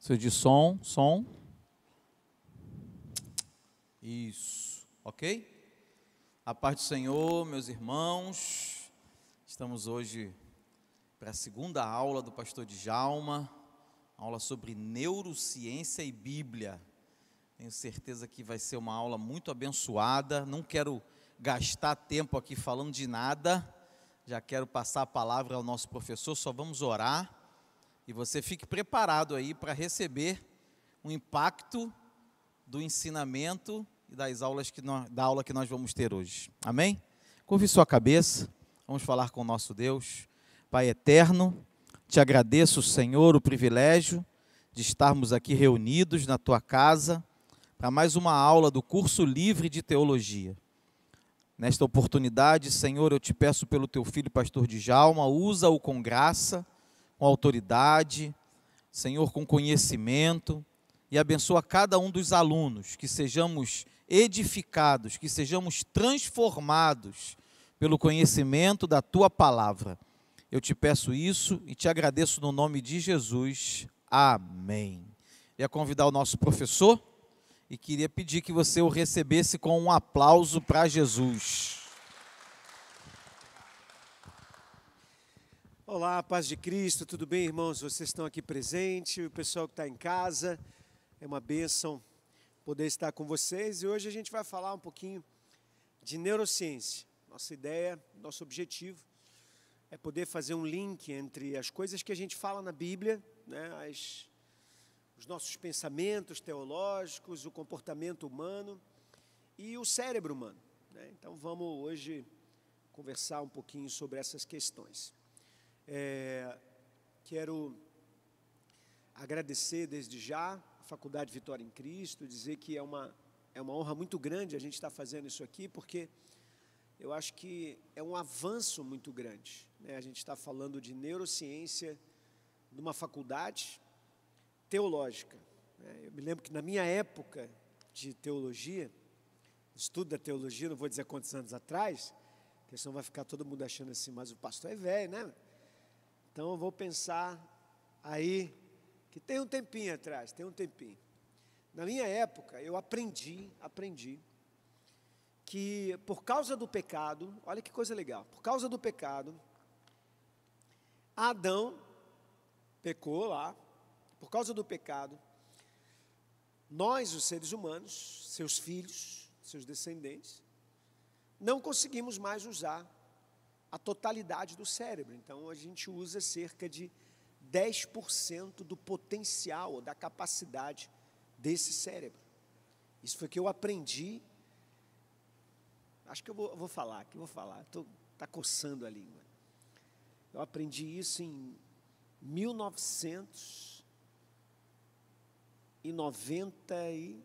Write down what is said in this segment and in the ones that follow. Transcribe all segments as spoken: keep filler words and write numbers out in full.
Seu de som, som. Isso, ok? A paz do Senhor, meus irmãos. Estamos hoje para a segunda aula do pastor Djalma, aula sobre neurociência e Bíblia. Tenho certeza que vai ser uma aula muito abençoada. Não quero gastar tempo aqui falando de nada. Já quero passar a palavra ao nosso professor, só vamos orar. E você fique preparado aí para receber o impacto do ensinamento e das aulas que nós, da aula que nós vamos ter hoje. Amém? Curve sua cabeça, vamos falar com o nosso Deus. Pai eterno, te agradeço, Senhor, o privilégio de estarmos aqui reunidos na tua casa para mais uma aula do curso livre de teologia. Nesta oportunidade, Senhor, eu te peço pelo teu filho, pastor Djalma, usa-o com graça, com autoridade, Senhor, com conhecimento, e abençoa cada um dos alunos, que sejamos edificados, que sejamos transformados pelo conhecimento da tua palavra. Eu te peço isso e te agradeço no nome de Jesus. Amém. Ia convidar o nosso professor e queria pedir que você o recebesse com um aplauso para Jesus. Olá, paz de Cristo, tudo bem, irmãos? Vocês estão aqui presentes, o pessoal que está em casa, é uma bênção poder estar com vocês. E hoje a gente vai falar um pouquinho de neurociência. Nossa ideia, nosso objetivo é poder fazer um link entre as coisas que a gente fala na Bíblia, né, as, os nossos pensamentos teológicos, o comportamento humano e o cérebro humano, né? Então vamos hoje conversar um pouquinho sobre essas questões. É, quero agradecer desde já a Faculdade Vitória em Cristo, dizer que é uma, é uma honra muito grande a gente estar fazendo isso aqui, porque eu acho que é um avanço muito grande, né? A gente está falando de neurociência numa faculdade teológica, né? Eu me lembro que na minha época de teologia, estudo da teologia, não vou dizer quantos anos atrás, porque senão vai ficar todo mundo achando assim, mas o pastor é velho, né? Então eu vou pensar aí, que tem um tempinho atrás, tem um tempinho. Na minha época, eu aprendi, aprendi, que por causa do pecado, olha que coisa legal, por causa do pecado, Adão pecou lá, por causa do pecado, nós, os seres humanos, seus filhos, seus descendentes, não conseguimos mais usar a totalidade do cérebro. Então, a gente usa cerca de dez por cento do potencial, da capacidade desse cérebro. Isso foi que eu aprendi. Acho que eu vou, eu vou falar aqui, vou falar. Está coçando a língua. Eu aprendi isso em mil novecentos e noventa e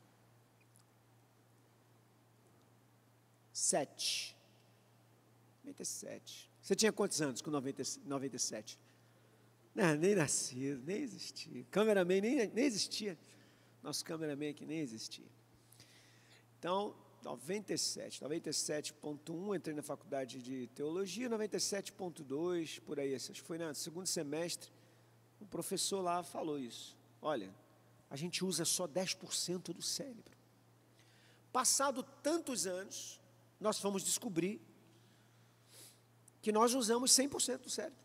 sete. noventa e sete. Você tinha quantos anos com noventa, noventa e sete? Não, nem nascido, nem existia. Cameraman nem, nem existia. Nosso cameraman aqui nem existia. Então, noventa e sete, noventa e sete ponto um, entrei na faculdade de teologia, noventa e sete ponto dois, por aí, acho que foi no segundo semestre, o professor lá falou isso. Olha, a gente usa só dez por cento do cérebro. Passado tantos anos, nós fomos descobrir que nós usamos cem por cento do cérebro.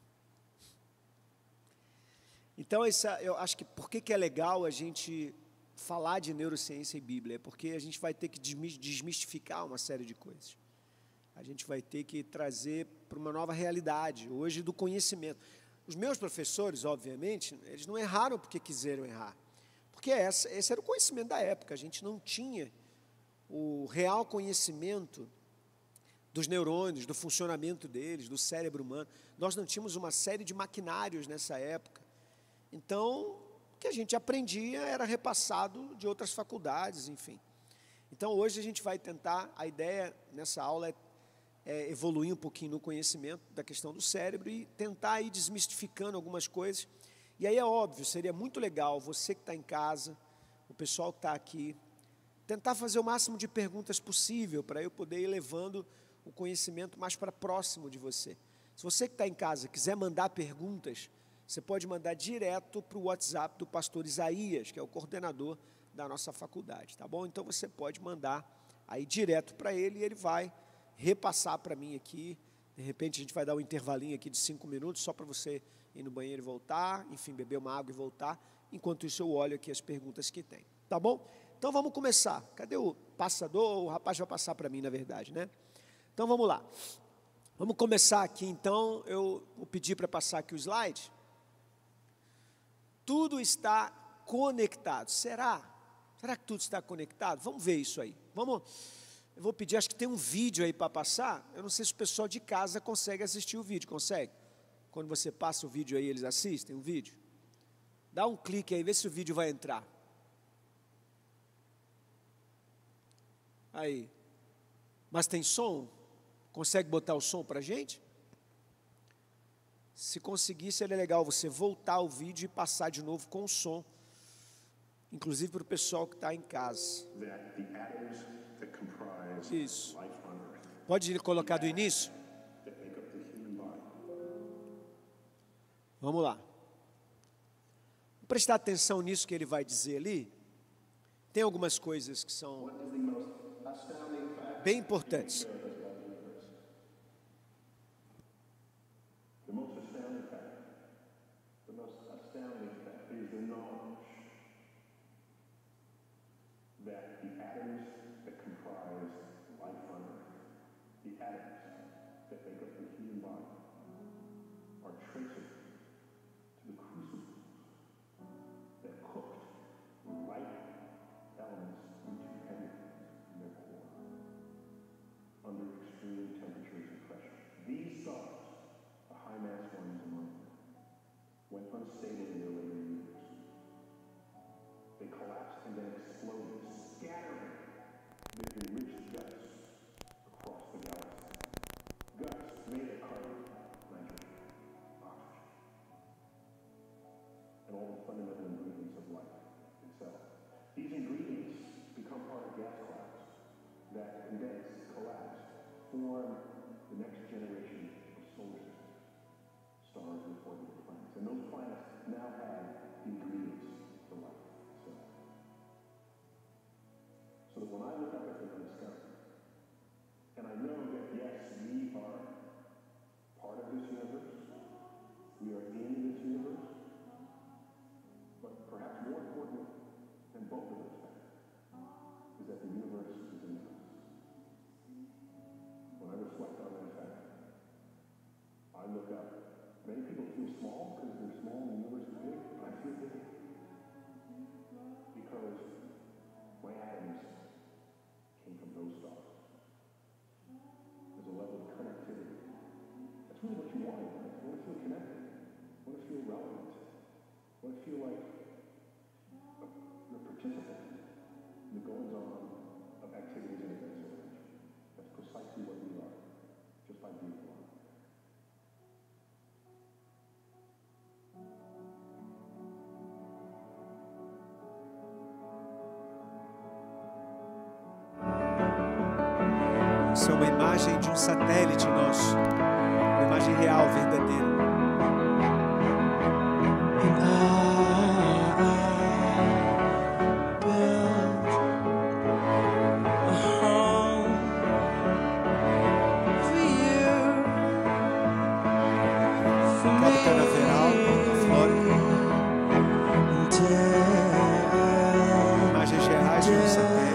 Então, essa, eu acho que por que, que é legal a gente falar de neurociência e Bíblia? É porque a gente vai ter que desmistificar uma série de coisas. A gente vai ter que trazer para uma nova realidade, hoje, do conhecimento. Os meus professores, obviamente, eles não erraram porque quiseram errar. Porque essa, esse era o conhecimento da época. A gente não tinha o real conhecimento dos neurônios, do funcionamento deles, do cérebro humano. Nós não tínhamos uma série de maquinários nessa época. Então, o que a gente aprendia era repassado de outras faculdades, enfim. Então, hoje a gente vai tentar, a ideia nessa aula é, é evoluir um pouquinho no conhecimento da questão do cérebro e tentar ir desmistificando algumas coisas. E aí é óbvio, seria muito legal você que está em casa, o pessoal que está aqui, tentar fazer o máximo de perguntas possível para eu poder ir levando o conhecimento mais para próximo de você. Se você que está em casa quiser mandar perguntas, você pode mandar direto para o WhatsApp do pastor Isaías, que é o coordenador da nossa faculdade, tá bom? Então você pode mandar aí direto para ele e ele vai repassar para mim aqui. De repente a gente vai dar um intervalinho aqui de cinco minutos só para você ir no banheiro e voltar, enfim, beber uma água e voltar. Enquanto isso eu olho aqui as perguntas que tem, tá bom? Então vamos começar. Cadê o passador? O rapaz vai passar para mim, na verdade, né? Então vamos lá. Vamos começar aqui, então. Eu vou pedir para passar aqui o slide. Tudo está conectado. Será? Será que tudo está conectado? Vamos ver isso aí. Vamos. Eu vou pedir, acho que tem um vídeo aí para passar. Eu não sei se o pessoal de casa consegue assistir o vídeo. Consegue? Quando você passa o vídeo aí, eles assistem o vídeo? Dá um clique aí, vê se o vídeo vai entrar. Aí. Mas tem som? Consegue botar o som para a gente? Se conseguir, seria legal você voltar o vídeo e passar de novo com o som. Inclusive para o pessoal que está em casa. Isso. Pode colocar do início? Vamos lá. Vou prestar atenção nisso que ele vai dizer ali. Tem algumas coisas que são bem importantes. The most astounding fact, the most astounding fact is the knowledge that the atoms that comprise life on Earth, the atoms that make up the human body, are traceable to the crucibles that cooked light elements into heavy in their core under extreme temperatures and pressure. These stars, the high-mass ones among them, went unstable in the early years. They collapsed and then exploded, scattering the enriched guts across the galaxy. Guts made of carbon, nitrogen, oxygen, and all the fundamental ingredients of life itself. These ingredients become part of gas clouds that condense, collapse, form the next generation of solar systems, stars and orbital planets. And those planets now have the ingredients for life itself. So that when I look up at the night sky, and I know that yes, we are part of this universe, we are in this universe, but perhaps more important than both of those facts is that the universe is in us. When I reflect on that fact, I look up. Many people feel small because they're small and the universe is big. I feel big because my atoms came from those stars. There's a level of connectivity. That's really what you want, right? You want to feel connected. You want to feel relevant. You want to feel like you're a participant in the goings-on of activities and events of nature. That's precisely what we are, just by being alive. Isso é uma imagem de um satélite nosso, uma imagem real, verdadeira. Cabo Canaveral, Flórida. Imagens reais de um satélite.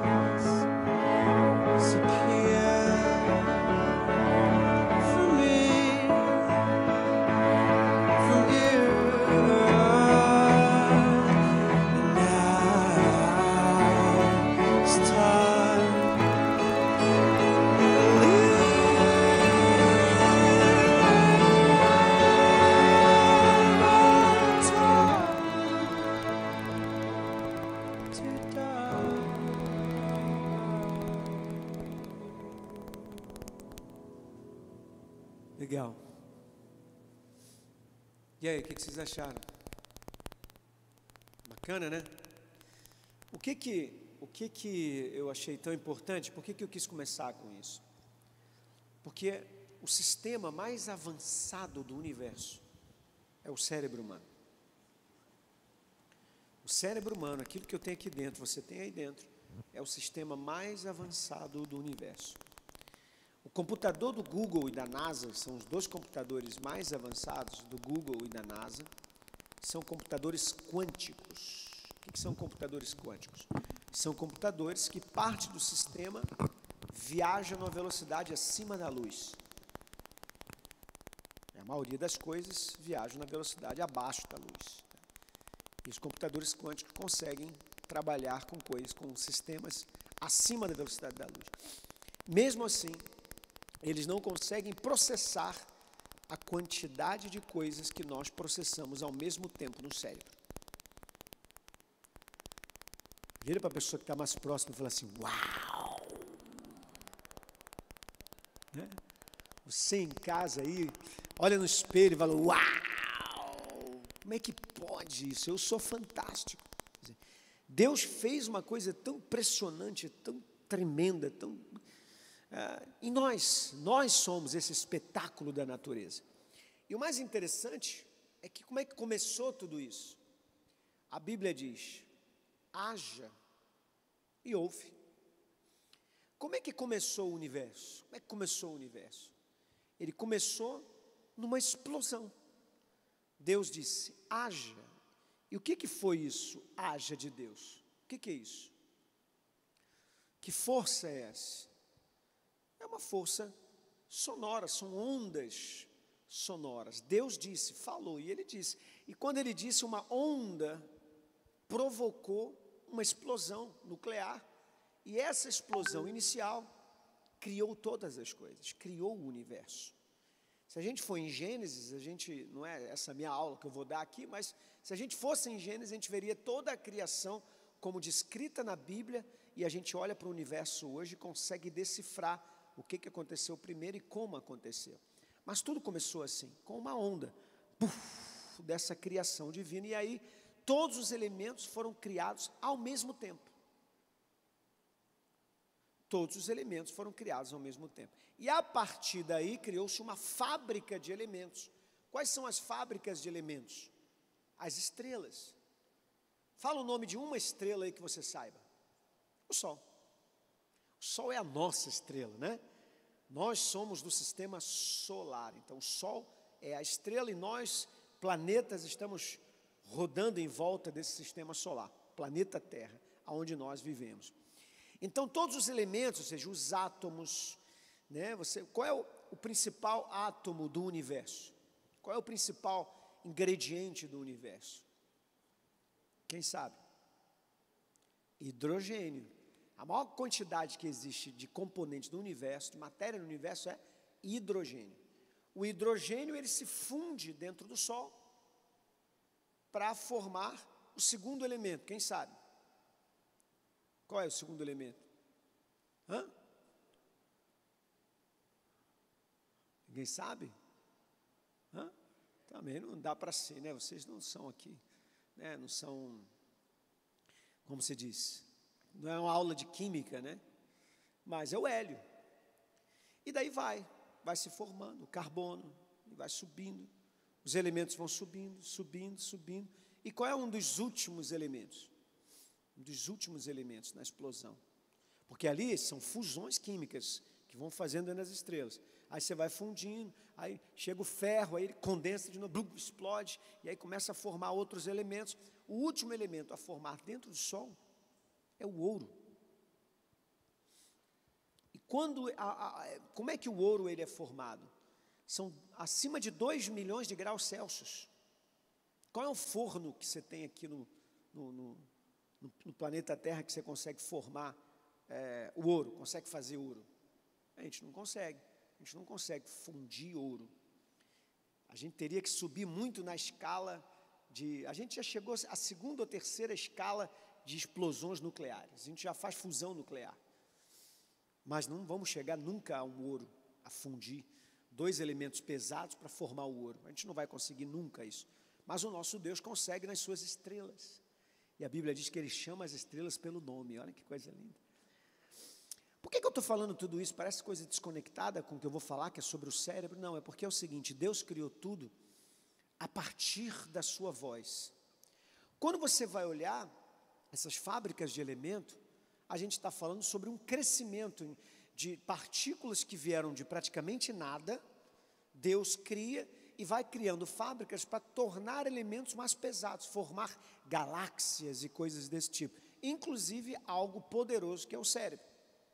Legal. E aí, o que vocês acharam? Bacana, né? O que que, o que que eu achei tão importante? Por que que eu quis começar com isso? Porque o sistema mais avançado do universo é o cérebro humano. O cérebro humano, aquilo que eu tenho aqui dentro, você tem aí dentro, é o sistema mais avançado do universo. O computador do Google e da NASA, são os dois computadores mais avançados do Google e da NASA, são computadores quânticos. O que são computadores quânticos? São computadores que parte do sistema viaja numa velocidade acima da luz. A maioria das coisas viaja na velocidade abaixo da luz. E os computadores quânticos conseguem trabalhar com coisas, com sistemas acima da velocidade da luz. Mesmo assim, eles não conseguem processar a quantidade de coisas que nós processamos ao mesmo tempo no cérebro. Vira para a pessoa que está mais próxima e fala assim, uau! Né? Você em casa aí, olha no espelho e fala, uau! Como é que pode isso? Eu sou fantástico. Deus fez uma coisa tão impressionante, tão tremenda, tão... Uh, e nós, nós somos esse espetáculo da natureza. E o mais interessante é que como é que começou tudo isso? A Bíblia diz, haja e houve. Como é que começou o universo? Como é que começou o universo? Ele começou numa explosão. Deus disse, haja. E o que, que foi isso, haja de Deus? O que, que é isso? Que força é essa? É uma força sonora, são ondas sonoras. Deus disse, falou, e Ele disse. E quando Ele disse, uma onda provocou uma explosão nuclear. E essa explosão inicial criou todas as coisas, criou o universo. Se a gente for em Gênesis, a gente, não é essa minha aula que eu vou dar aqui, mas se a gente fosse em Gênesis, a gente veria toda a criação como descrita na Bíblia, e a gente olha para o universo hoje e consegue decifrar o que, que aconteceu primeiro e como aconteceu. Mas tudo começou assim, com uma onda, puff, dessa criação divina, e aí todos os elementos foram criados ao mesmo tempo. Todos os elementos foram criados ao mesmo tempo. E a partir daí criou-se uma fábrica de elementos. Quais são as fábricas de elementos? As estrelas. Fala o nome de uma estrela aí que você saiba. O Sol. O Sol é a nossa estrela, né? Nós somos do sistema solar. Então, o Sol é a estrela e nós, planetas, estamos rodando em volta desse sistema solar. Planeta Terra, onde nós vivemos. Então, todos os elementos, ou seja, os átomos, né, você, qual é o, o principal átomo do universo? Qual é o principal ingrediente do universo? Quem sabe? Hidrogênio. A maior quantidade que existe de componentes do universo, de matéria no universo, é hidrogênio. O hidrogênio, ele se funde dentro do Sol para formar o segundo elemento, quem sabe? Qual é o segundo elemento? Hã? Ninguém sabe? Hã? Também não dá para ser, né? Vocês não são aqui, né? Não são, como se diz, não é uma aula de química, né? Mas é o hélio. E daí vai, vai se formando o carbono, e vai subindo, os elementos vão subindo, subindo, subindo. E qual é um dos últimos elementos? Um dos últimos elementos na explosão. Porque ali são fusões químicas que vão fazendo nas estrelas. Aí você vai fundindo, aí chega o ferro, aí ele condensa de novo, blum, explode, e aí começa a formar outros elementos. O último elemento a formar dentro do Sol é o ouro. E quando, a, a, como é que o ouro ele é formado? São acima de dois milhões de graus Celsius. Qual é o forno que você tem aqui no, no, no No, no planeta Terra que você consegue formar é, o ouro, consegue fazer ouro? A gente não consegue, a gente não consegue fundir ouro. A gente teria que subir muito na escala de... A gente já chegou à segunda ou terceira escala de explosões nucleares, a gente já faz fusão nuclear. Mas não vamos chegar nunca a um ouro, a fundir dois elementos pesados para formar o ouro. A gente não vai conseguir nunca isso. Mas o nosso Deus consegue nas suas estrelas. E a Bíblia diz que Ele chama as estrelas pelo nome. Olha que coisa linda. Por que, que eu estou falando tudo isso? Parece coisa desconectada com o que eu vou falar, que é sobre o cérebro. Não, é porque é o seguinte, Deus criou tudo a partir da sua voz. Quando você vai olhar essas fábricas de elemento, a gente está falando sobre um crescimento de partículas que vieram de praticamente nada. Deus cria e vai criando fábricas para tornar elementos mais pesados, formar galáxias e coisas desse tipo, inclusive algo poderoso que é o cérebro.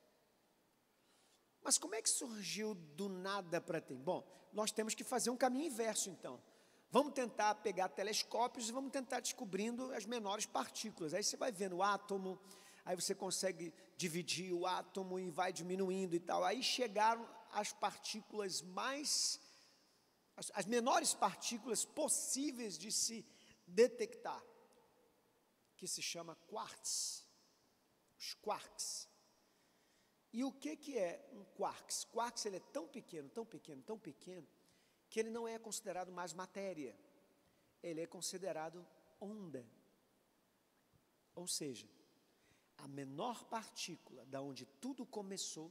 Mas como é que surgiu do nada para ter? Bom, nós temos que fazer um caminho inverso então. Vamos tentar pegar telescópios e vamos tentar descobrindo as menores partículas. Aí você vai vendo o átomo, aí você consegue dividir o átomo e vai diminuindo e tal. Aí chegaram as partículas mais, as, as menores partículas possíveis de se detectar, que se chama quarks, os quarks. E o que, que é um quarks? Quarks ele é tão pequeno, tão pequeno, tão pequeno, que ele não é considerado mais matéria, ele é considerado onda. Ou seja, a menor partícula da onde tudo começou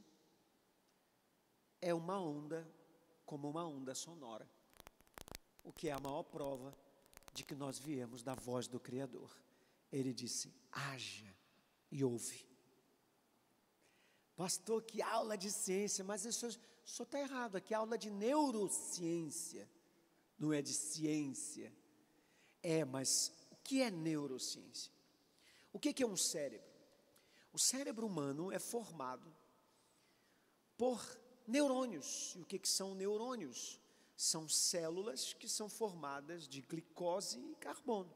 é uma onda, como uma onda sonora, o que é a maior prova de que nós viemos da voz do Criador. Ele disse, haja e ouve. Pastor, que aula de ciência, mas isso só está errado, aqui é aula de neurociência, não é de ciência. É, mas o que é neurociência? O que, que é um cérebro? O cérebro humano é formado por neurônios. E o que, que são neurônios? São células que são formadas de glicose e carbono.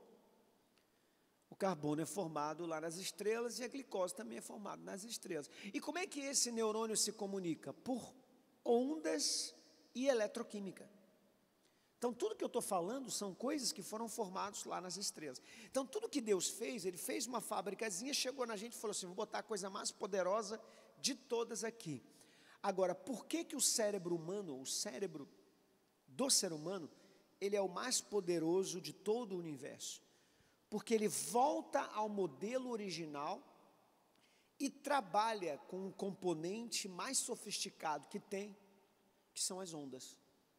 O carbono é formado lá nas estrelas e a glicose também é formada nas estrelas. E como é que esse neurônio se comunica? Por ondas e eletroquímica. Então, tudo que eu estou falando são coisas que foram formadas lá nas estrelas. Então, tudo que Deus fez, Ele fez uma fábricazinha, chegou na gente e falou assim, vou botar a coisa mais poderosa de todas aqui. Agora, por que que o cérebro humano, o cérebro do ser humano, ele é o mais poderoso de todo o universo? Porque ele volta ao modelo original e trabalha com um componente mais sofisticado que tem, que são as ondas.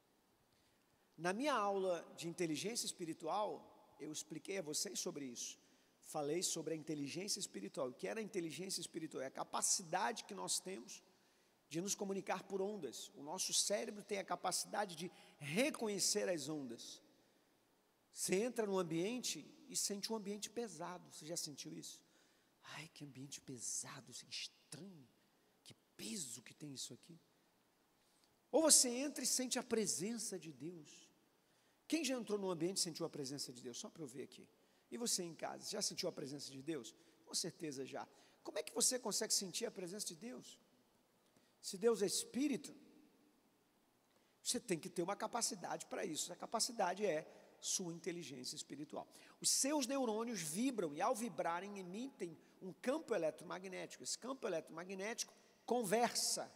Na minha aula de inteligência espiritual, eu expliquei a vocês sobre isso. Falei sobre a inteligência espiritual. O que era a inteligência espiritual? É a capacidade que nós temos de nos comunicar por ondas. O nosso cérebro tem a capacidade de reconhecer as ondas. Você entra num ambiente e sente um ambiente pesado. Você já sentiu isso? Ai, que ambiente pesado, isso é estranho. Que peso que tem isso aqui. Ou você entra e sente a presença de Deus. Quem já entrou num ambiente e sentiu a presença de Deus? Só para eu ver aqui. E você em casa, já sentiu a presença de Deus? Com certeza já. Como é que você consegue sentir a presença de Deus? Se Deus é Espírito, você tem que ter uma capacidade para isso. A capacidade é sua inteligência espiritual. Os seus neurônios vibram e, ao vibrarem, emitem um campo eletromagnético. Esse campo eletromagnético conversa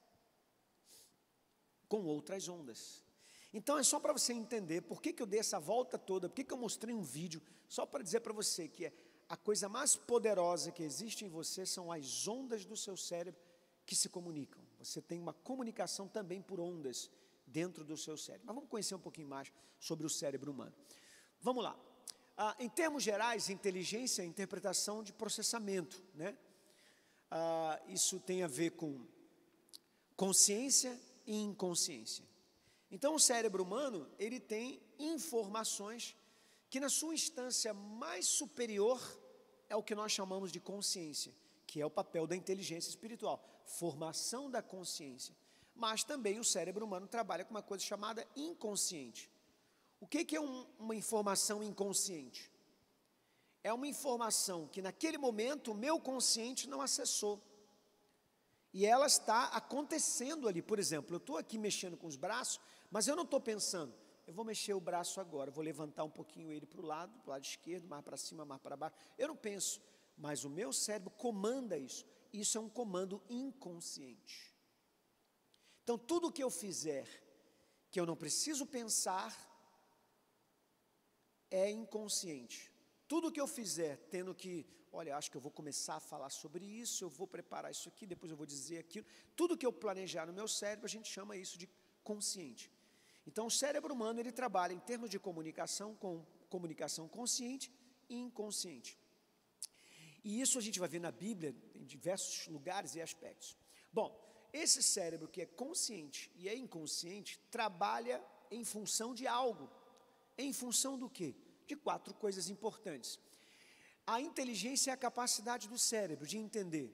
com outras ondas. Então, é só para você entender por que que eu dei essa volta toda, por que que eu mostrei um vídeo, só para dizer para você que é a coisa mais poderosa que existe em você são as ondas do seu cérebro que se comunicam. Você tem uma comunicação também por ondas dentro do seu cérebro. Mas vamos conhecer um pouquinho mais sobre o cérebro humano. Vamos lá. Ah, em termos gerais, inteligência é interpretação de processamento, né? Ah, isso tem a ver com consciência e inconsciência. Então, o cérebro humano, ele tem informações que na sua instância mais superior é o que nós chamamos de consciência, que é o papel da inteligência espiritual, formação da consciência. Mas também o cérebro humano trabalha com uma coisa chamada inconsciente. O que que é um, uma informação inconsciente? É uma informação que naquele momento o meu consciente não acessou. E ela está acontecendo ali. Por exemplo, eu estou aqui mexendo com os braços, mas eu não estou pensando, eu vou mexer o braço agora, vou levantar um pouquinho ele para o lado, para o lado esquerdo, mais para cima, mais para baixo. Eu não penso, mas o meu cérebro comanda isso. Isso é um comando inconsciente. Então, tudo que eu fizer, que eu não preciso pensar, é inconsciente. Tudo que eu fizer, tendo que, olha, acho que eu vou começar a falar sobre isso, eu vou preparar isso aqui, depois eu vou dizer aquilo, tudo que eu planejar no meu cérebro, a gente chama isso de consciente. Então, o cérebro humano, ele trabalha em termos de comunicação, com comunicação consciente e inconsciente. E isso a gente vai ver na Bíblia, em diversos lugares e aspectos. Bom, esse cérebro que é consciente e é inconsciente, trabalha em função de algo. Em função do quê? De quatro coisas importantes. A inteligência é a capacidade do cérebro de entender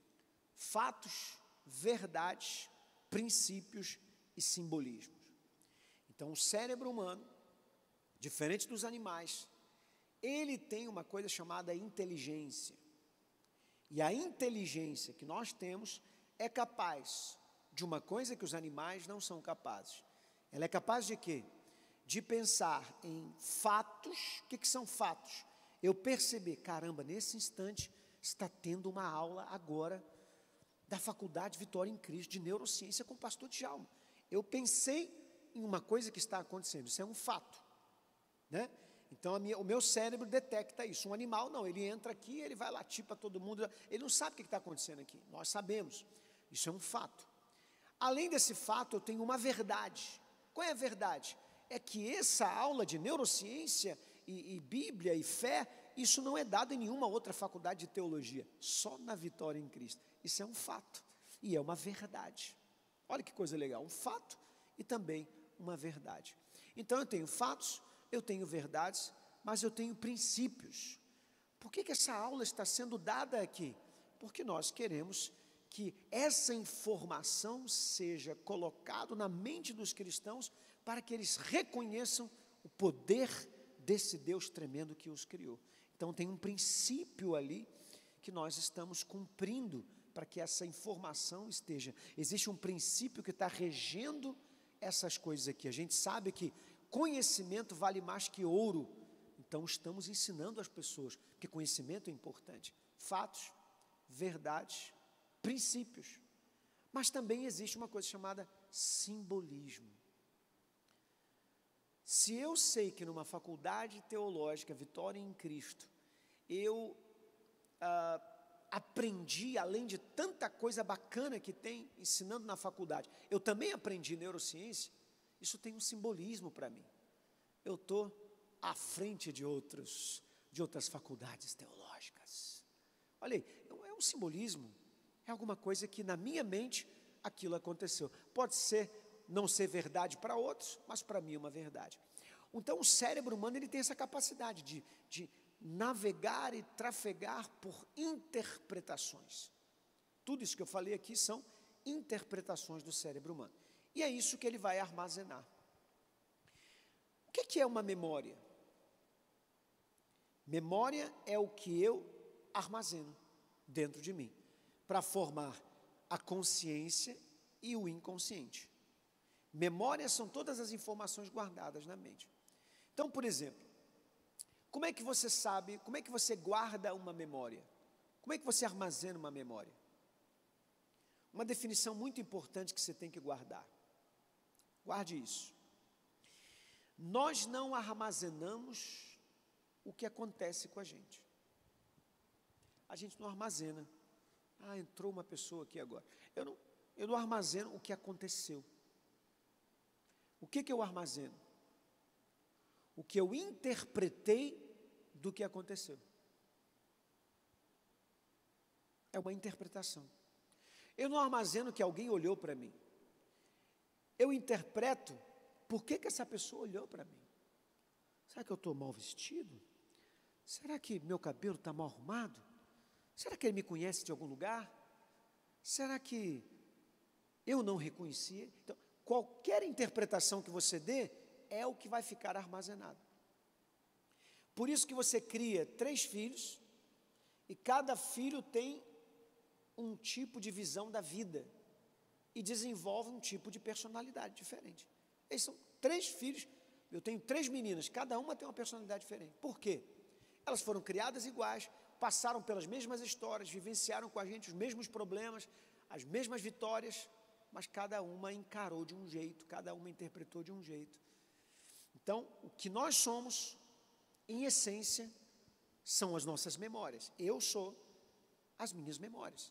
fatos, verdades, princípios e simbolismos. Então, o cérebro humano, diferente dos animais, ele tem uma coisa chamada inteligência. E a inteligência que nós temos é capaz de uma coisa que os animais não são capazes. Ela é capaz de quê? De pensar em fatos. O que, que são fatos? Eu perceber, caramba, nesse instante está tendo uma aula agora da Faculdade Vitória em Cristo de Neurociência com o pastor Djalma. Eu pensei em uma coisa que está acontecendo, isso é um fato, né? Então, a minha, o meu cérebro detecta isso. Um animal, não, ele entra aqui, ele vai latir para todo mundo, ele não sabe o que está acontecendo aqui, nós sabemos, isso é um fato. Além desse fato, eu tenho uma verdade. Qual é a verdade? É que essa aula de neurociência e, e Bíblia e fé, isso não é dado em nenhuma outra faculdade de teologia, só na Vitória em Cristo. Isso é um fato, e é uma verdade. Olha que coisa legal, um fato e também uma verdade. Então, eu tenho fatos, eu tenho verdades, mas eu tenho princípios. Por que que essa aula está sendo dada aqui? Porque nós queremos que essa informação seja colocada na mente dos cristãos para que eles reconheçam o poder desse Deus tremendo que os criou. Então, tem um princípio ali que nós estamos cumprindo para que essa informação esteja. Existe um princípio que está regendo essas coisas aqui. A gente sabe que conhecimento vale mais que ouro. Então, estamos ensinando as pessoas que conhecimento é importante. Fatos, verdades, princípios. Mas também existe uma coisa chamada simbolismo. Se eu sei que numa faculdade teológica, Vitória em Cristo, eu ah, aprendi, além de tanta coisa bacana que tem ensinando na faculdade, eu também aprendi neurociência, isso tem um simbolismo para mim. Eu estou à frente de, outros, de outras faculdades teológicas. Olha aí, é um simbolismo, é alguma coisa que na minha mente aquilo aconteceu. Pode ser, não ser verdade para outros, mas para mim é uma verdade. Então o cérebro humano ele tem essa capacidade de, de navegar e trafegar por interpretações. Tudo isso que eu falei aqui são interpretações do cérebro humano. E é isso que ele vai armazenar. O que que é uma memória? Memória é o que eu armazeno dentro de mim, para formar a consciência e o inconsciente. Memórias são todas as informações guardadas na mente. Então, por exemplo, como é que você sabe, como é que você guarda uma memória? Como é que você armazena uma memória? Uma definição muito importante que você tem que guardar. Guarde isso. Nós não armazenamos o que acontece com a gente. A gente não armazena. Ah, entrou uma pessoa aqui agora. Eu não, eu não armazeno o que aconteceu. O que que eu armazeno? O que eu interpretei do que aconteceu. É uma interpretação. Eu não armazeno que alguém olhou para mim. Eu interpreto por que que essa pessoa olhou para mim. Será que eu estou mal vestido? Será que meu cabelo está mal arrumado? Será que ele me conhece de algum lugar? Será que eu não reconhecia? Então, qualquer interpretação que você dê é o que vai ficar armazenado. Por isso que você cria três filhos e cada filho tem um tipo de visão da vida e desenvolve um tipo de personalidade diferente. Eles são três filhos, eu tenho três meninas, cada uma tem uma personalidade diferente. Por quê? Elas foram criadas iguais, passaram pelas mesmas histórias, vivenciaram com a gente os mesmos problemas, as mesmas vitórias, mas cada uma encarou de um jeito, cada uma interpretou de um jeito. Então, o que nós somos, em essência, são as nossas memórias. Eu sou as minhas memórias.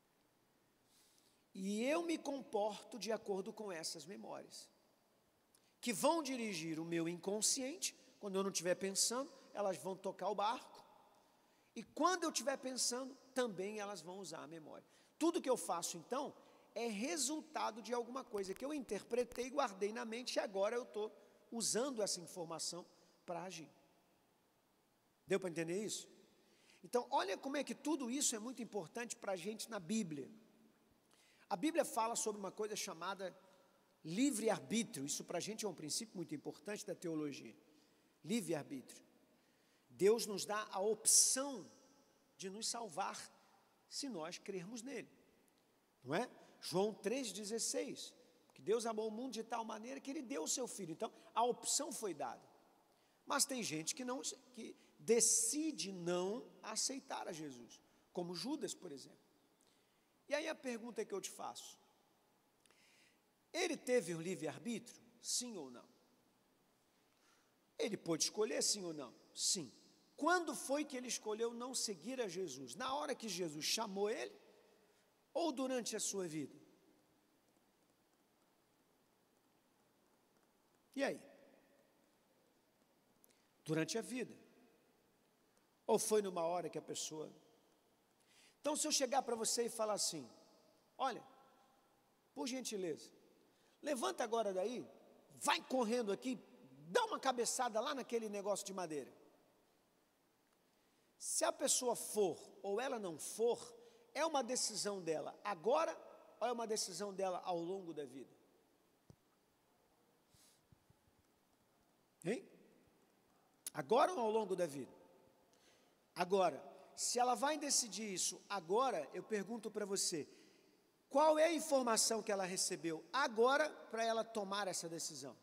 E eu me comporto de acordo com essas memórias. que vão dirigir o meu inconsciente. Quando eu não estiver pensando, elas vão tocar o barco. E quando eu estiver pensando, também elas vão usar a memória. Tudo que eu faço, então, é resultado de alguma coisa que eu interpretei, guardei na mente, e agora eu estou usando essa informação para agir. Deu para entender isso? Então, olha como é que tudo isso é muito importante para a gente na Bíblia. A Bíblia fala sobre uma coisa chamada livre-arbítrio. Isso para a gente é um princípio muito importante da teologia. Livre-arbítrio. Deus nos dá a opção de nos salvar se nós crermos nele. Não é? João três dezesseis. Que Deus amou o mundo de tal maneira que ele deu o seu filho. Então, a opção foi dada. Mas tem gente que, não, que decide não aceitar a Jesus. Como Judas, por exemplo. E aí a pergunta que eu te faço. Ele teve o livre-arbítrio? Sim ou não? Ele pôde escolher sim ou não? Sim. Quando foi que ele escolheu não seguir a Jesus? Na hora que Jesus chamou ele? Ou durante a sua vida? E aí? Durante a vida. Ou foi numa hora que a pessoa... Então, se eu chegar para você e falar assim, olha, por gentileza, levanta agora daí, vai correndo aqui, dá uma cabeçada lá naquele negócio de madeira. Se a pessoa for ou ela não for, é uma decisão dela agora ou é uma decisão dela ao longo da vida? Hein? Agora ou ao longo da vida? Agora, se ela vai decidir isso agora, eu pergunto para você, qual é a informação que ela recebeu agora para ela tomar essa decisão?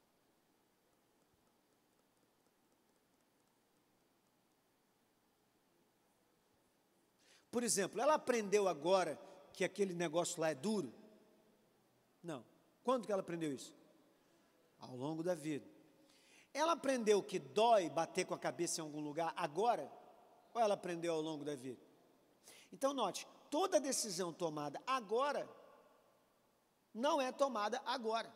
Por exemplo, ela aprendeu agora que aquele negócio lá é duro? Não. Quando que ela aprendeu isso? Ao longo da vida. Ela aprendeu que dói bater com a cabeça em algum lugar agora? Ou ela aprendeu ao longo da vida? Então, note, toda decisão tomada agora, não é tomada agora.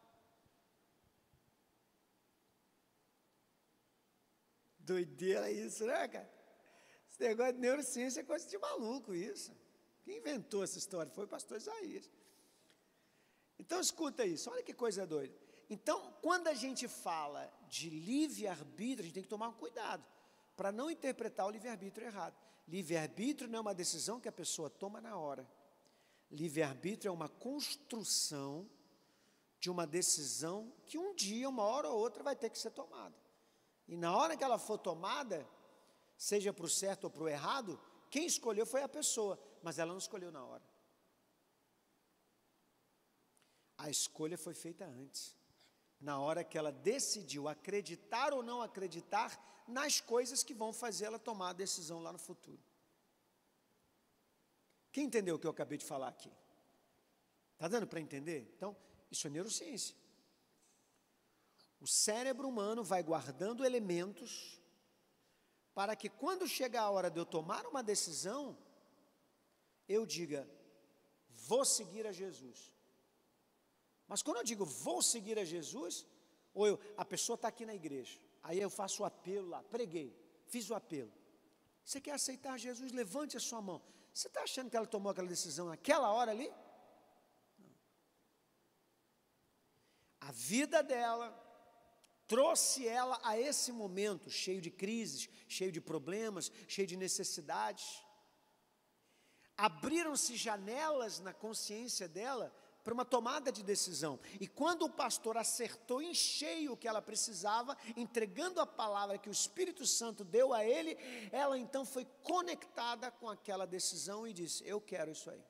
Doideira isso, né, cara? Esse negócio de neurociência é coisa de maluco isso. Quem inventou essa história foi o pastor Isaías. Então, escuta isso, olha que coisa doida. Então, quando a gente fala de livre-arbítrio, a gente tem que tomar cuidado, para não interpretar o livre-arbítrio errado. Livre-arbítrio não é uma decisão que a pessoa toma na hora. Livre-arbítrio é uma construção de uma decisão que um dia, uma hora ou outra, vai ter que ser tomada. E na hora que ela for tomada, seja para o certo ou para o errado, quem escolheu foi a pessoa, mas ela não escolheu na hora. A escolha foi feita antes, na hora que ela decidiu acreditar ou não acreditar nas coisas que vão fazer ela tomar a decisão lá no futuro. Quem entendeu o que eu acabei de falar aqui? Está dando para entender? Então, isso é neurociência. O cérebro humano vai guardando elementos para que quando chegar a hora de eu tomar uma decisão, eu diga, vou seguir a Jesus. Mas quando eu digo, vou seguir a Jesus, ou eu, a pessoa está aqui na igreja, aí eu faço o apelo lá, preguei, fiz o apelo. Você quer aceitar Jesus? Levante a sua mão. Você está achando que ela tomou aquela decisão naquela hora ali? Não. A vida dela trouxe ela a esse momento, cheio de crises, cheio de problemas, cheio de necessidades. Abriram-se janelas na consciência dela para uma tomada de decisão. E quando o pastor acertou em cheio o que ela precisava, entregando a palavra que o Espírito Santo deu a ele, ela então foi conectada com aquela decisão e disse, eu quero isso aí.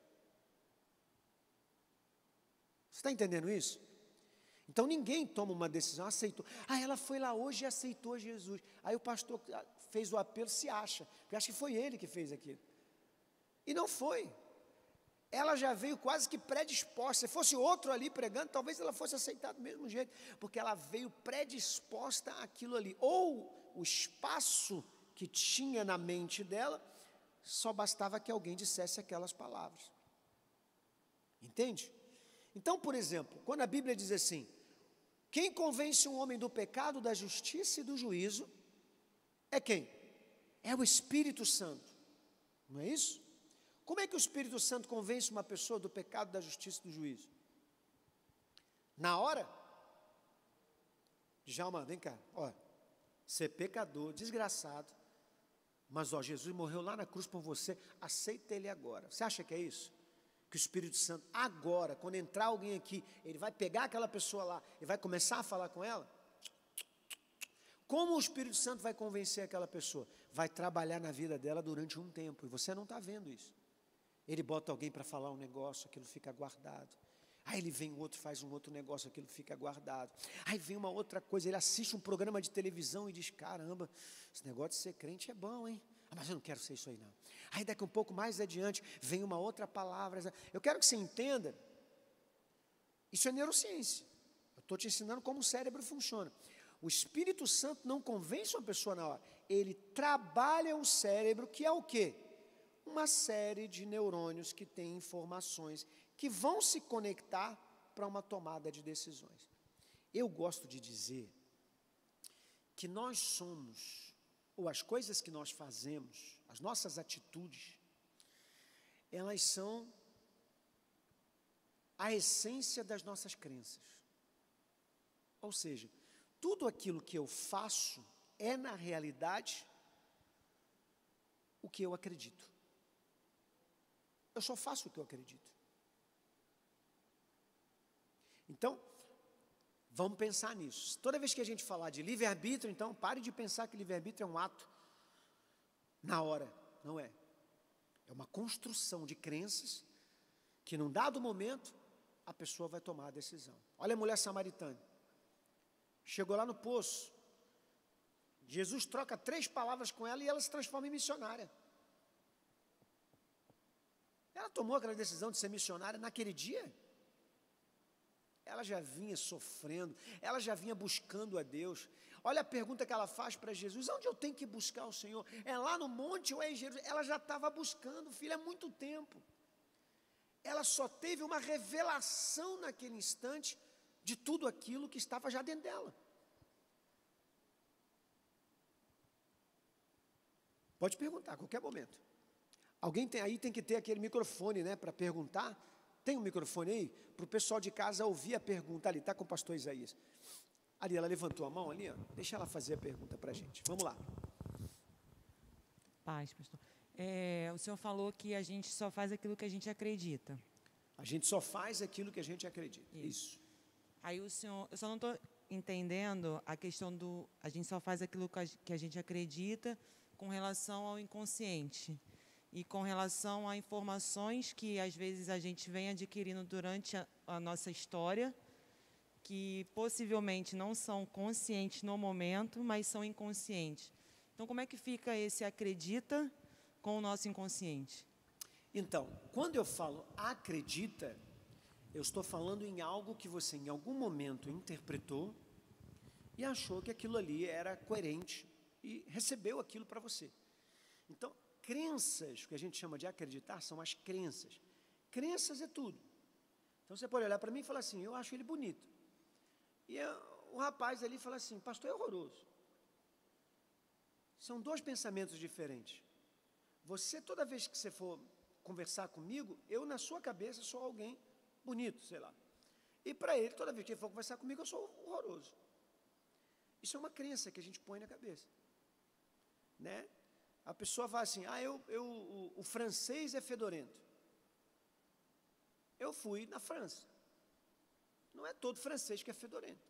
Você está entendendo isso? Então ninguém toma uma decisão, aceitou. Ah, ela foi lá hoje e aceitou Jesus. Aí o pastor fez o apelo, se acha, porque acha que foi ele que fez aquilo. E não foi. Ela já veio quase que predisposta. Se fosse outro ali pregando, talvez ela fosse aceitada do mesmo jeito, porque ela veio predisposta àquilo ali. Ou o espaço que tinha na mente dela, só bastava que alguém dissesse aquelas palavras. Entende? Então, por exemplo, quando a Bíblia diz assim, Quem convence um homem do pecado, da justiça e do juízo é quem? É o Espírito Santo. Não é isso? Como é que o Espírito Santo convence uma pessoa do pecado, da justiça e do juízo? Na hora? Djalma, vem cá, ó, você é pecador, desgraçado, mas ó, Jesus morreu lá na cruz por você, aceita Ele agora. Você acha que é isso? Que o Espírito Santo, agora, quando entrar alguém aqui, ele vai pegar aquela pessoa lá e vai começar a falar com ela? Como o Espírito Santo vai convencer aquela pessoa? Vai trabalhar na vida dela durante um tempo, e você não está vendo isso. Ele bota alguém para falar um negócio, aquilo fica guardado. Aí ele vem outro, faz um outro negócio, aquilo fica guardado. Aí vem uma outra coisa, ele assiste um programa de televisão e diz, caramba, esse negócio de ser crente é bom, hein? Ah, mas eu não quero ser isso aí não. Aí daqui um pouco mais adiante, vem uma outra palavra. Eu quero que você entenda, isso é neurociência. Eu estou te ensinando como o cérebro funciona. O Espírito Santo não convence uma pessoa na hora. Ele trabalha o cérebro, que é o quê? Uma série de neurônios que têm informações que vão se conectar para uma tomada de decisões. Eu gosto de dizer que nós somos, ou as coisas que nós fazemos, as nossas atitudes, elas são a essência das nossas crenças. Ou seja, tudo aquilo que eu faço é, na realidade, o que eu acredito. Eu só faço o que eu acredito. Então, vamos pensar nisso. Toda vez que a gente falar de livre-arbítrio, então, pare de pensar que livre-arbítrio é um ato na hora. Não é. É uma construção de crenças que, num dado momento, a pessoa vai tomar a decisão. Olha a mulher samaritana. Chegou lá no poço. Jesus troca três palavras com ela e ela se transforma em missionária. Ela tomou aquela decisão de ser missionária naquele dia. Ela já vinha sofrendo, ela já vinha buscando a Deus. Olha a pergunta que ela faz para Jesus: onde eu tenho que buscar o Senhor? É lá no monte ou é em Jerusalém? Ela já estava buscando, filho, há muito tempo. Ela só teve uma revelação naquele instante de tudo aquilo que estava já dentro dela. Pode perguntar a qualquer momento. Alguém tem, aí tem que ter aquele microfone, né, para perguntar. Tem um microfone aí? Para o pessoal de casa ouvir a pergunta ali. Está com o pastor Isaías. Ali, ela levantou a mão ali, ó. Deixa ela fazer a pergunta para a gente. Vamos lá. Paz, pastor. É, o senhor falou que a gente só faz aquilo que a gente acredita. A gente só faz aquilo que a gente acredita. Isso. Isso. Aí o senhor, eu só não estou entendendo a questão do, a gente só faz aquilo que a gente acredita com relação ao inconsciente e com relação a informações que às vezes a gente vem adquirindo durante a, a nossa história, que possivelmente não são conscientes no momento, mas são inconscientes. Então, como é que fica esse acredita com o nosso inconsciente? Então, quando eu falo acredita, eu estou falando em algo que você em algum momento interpretou e achou que aquilo ali era coerente e recebeu aquilo para você. Então, crenças, o que a gente chama de acreditar, são as crenças. Crenças é tudo. Então, você pode olhar para mim e falar assim, eu acho ele bonito. E eu, o rapaz ali fala assim, pastor, é horroroso. São dois pensamentos diferentes. Você, toda vez que você for conversar comigo, eu, na sua cabeça, sou alguém bonito, sei lá. E para ele, toda vez que ele for conversar comigo, eu sou horroroso. Isso é uma crença que a gente põe na cabeça. Né? A pessoa fala assim, ah, eu, eu, o, o francês é fedorento. Eu fui na França. Não é todo francês que é fedorento.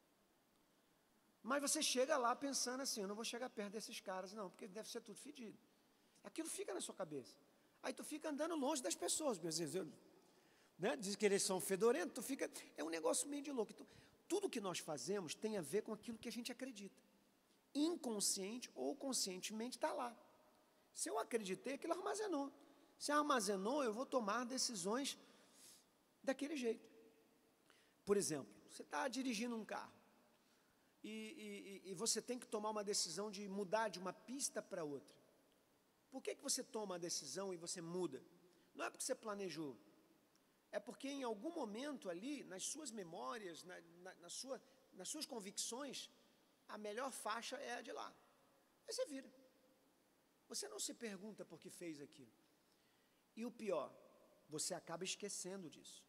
Mas você chega lá pensando assim, eu não vou chegar perto desses caras, não, porque deve ser tudo fedido. Aquilo fica na sua cabeça. Aí tu fica andando longe das pessoas, às vezes, eu, né? Diz que eles são fedorentos, tu fica, é um negócio meio de louco. Então, tudo que nós fazemos tem a ver com aquilo que a gente acredita. Inconsciente ou conscientemente está lá. Se eu acreditei, aquilo armazenou. Se armazenou, eu vou tomar decisões daquele jeito. Por exemplo, você está dirigindo um carro e, e, e você tem que tomar uma decisão de mudar de uma pista para outra. Por que que você toma a decisão e você muda? Não é porque você planejou. É porque em algum momento ali, nas suas memórias, na, na, na, sua, nas suas convicções, a melhor faixa é a de lá. Aí você vira. Você não se pergunta por que fez aquilo. E o pior, você acaba esquecendo disso.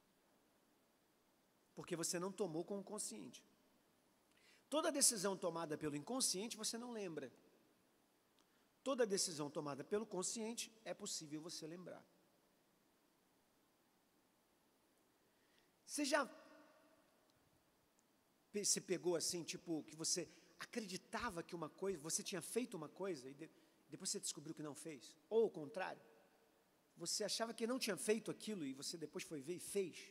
Porque você não tomou com o consciente. Toda decisão tomada pelo inconsciente, você não lembra. Toda decisão tomada pelo consciente, é possível você lembrar. Você já se pegou assim, tipo, que você acreditava que uma coisa, você tinha feito uma coisa e de, depois você descobriu que não fez? Ou o contrário, você achava que não tinha feito aquilo e você depois foi ver e fez?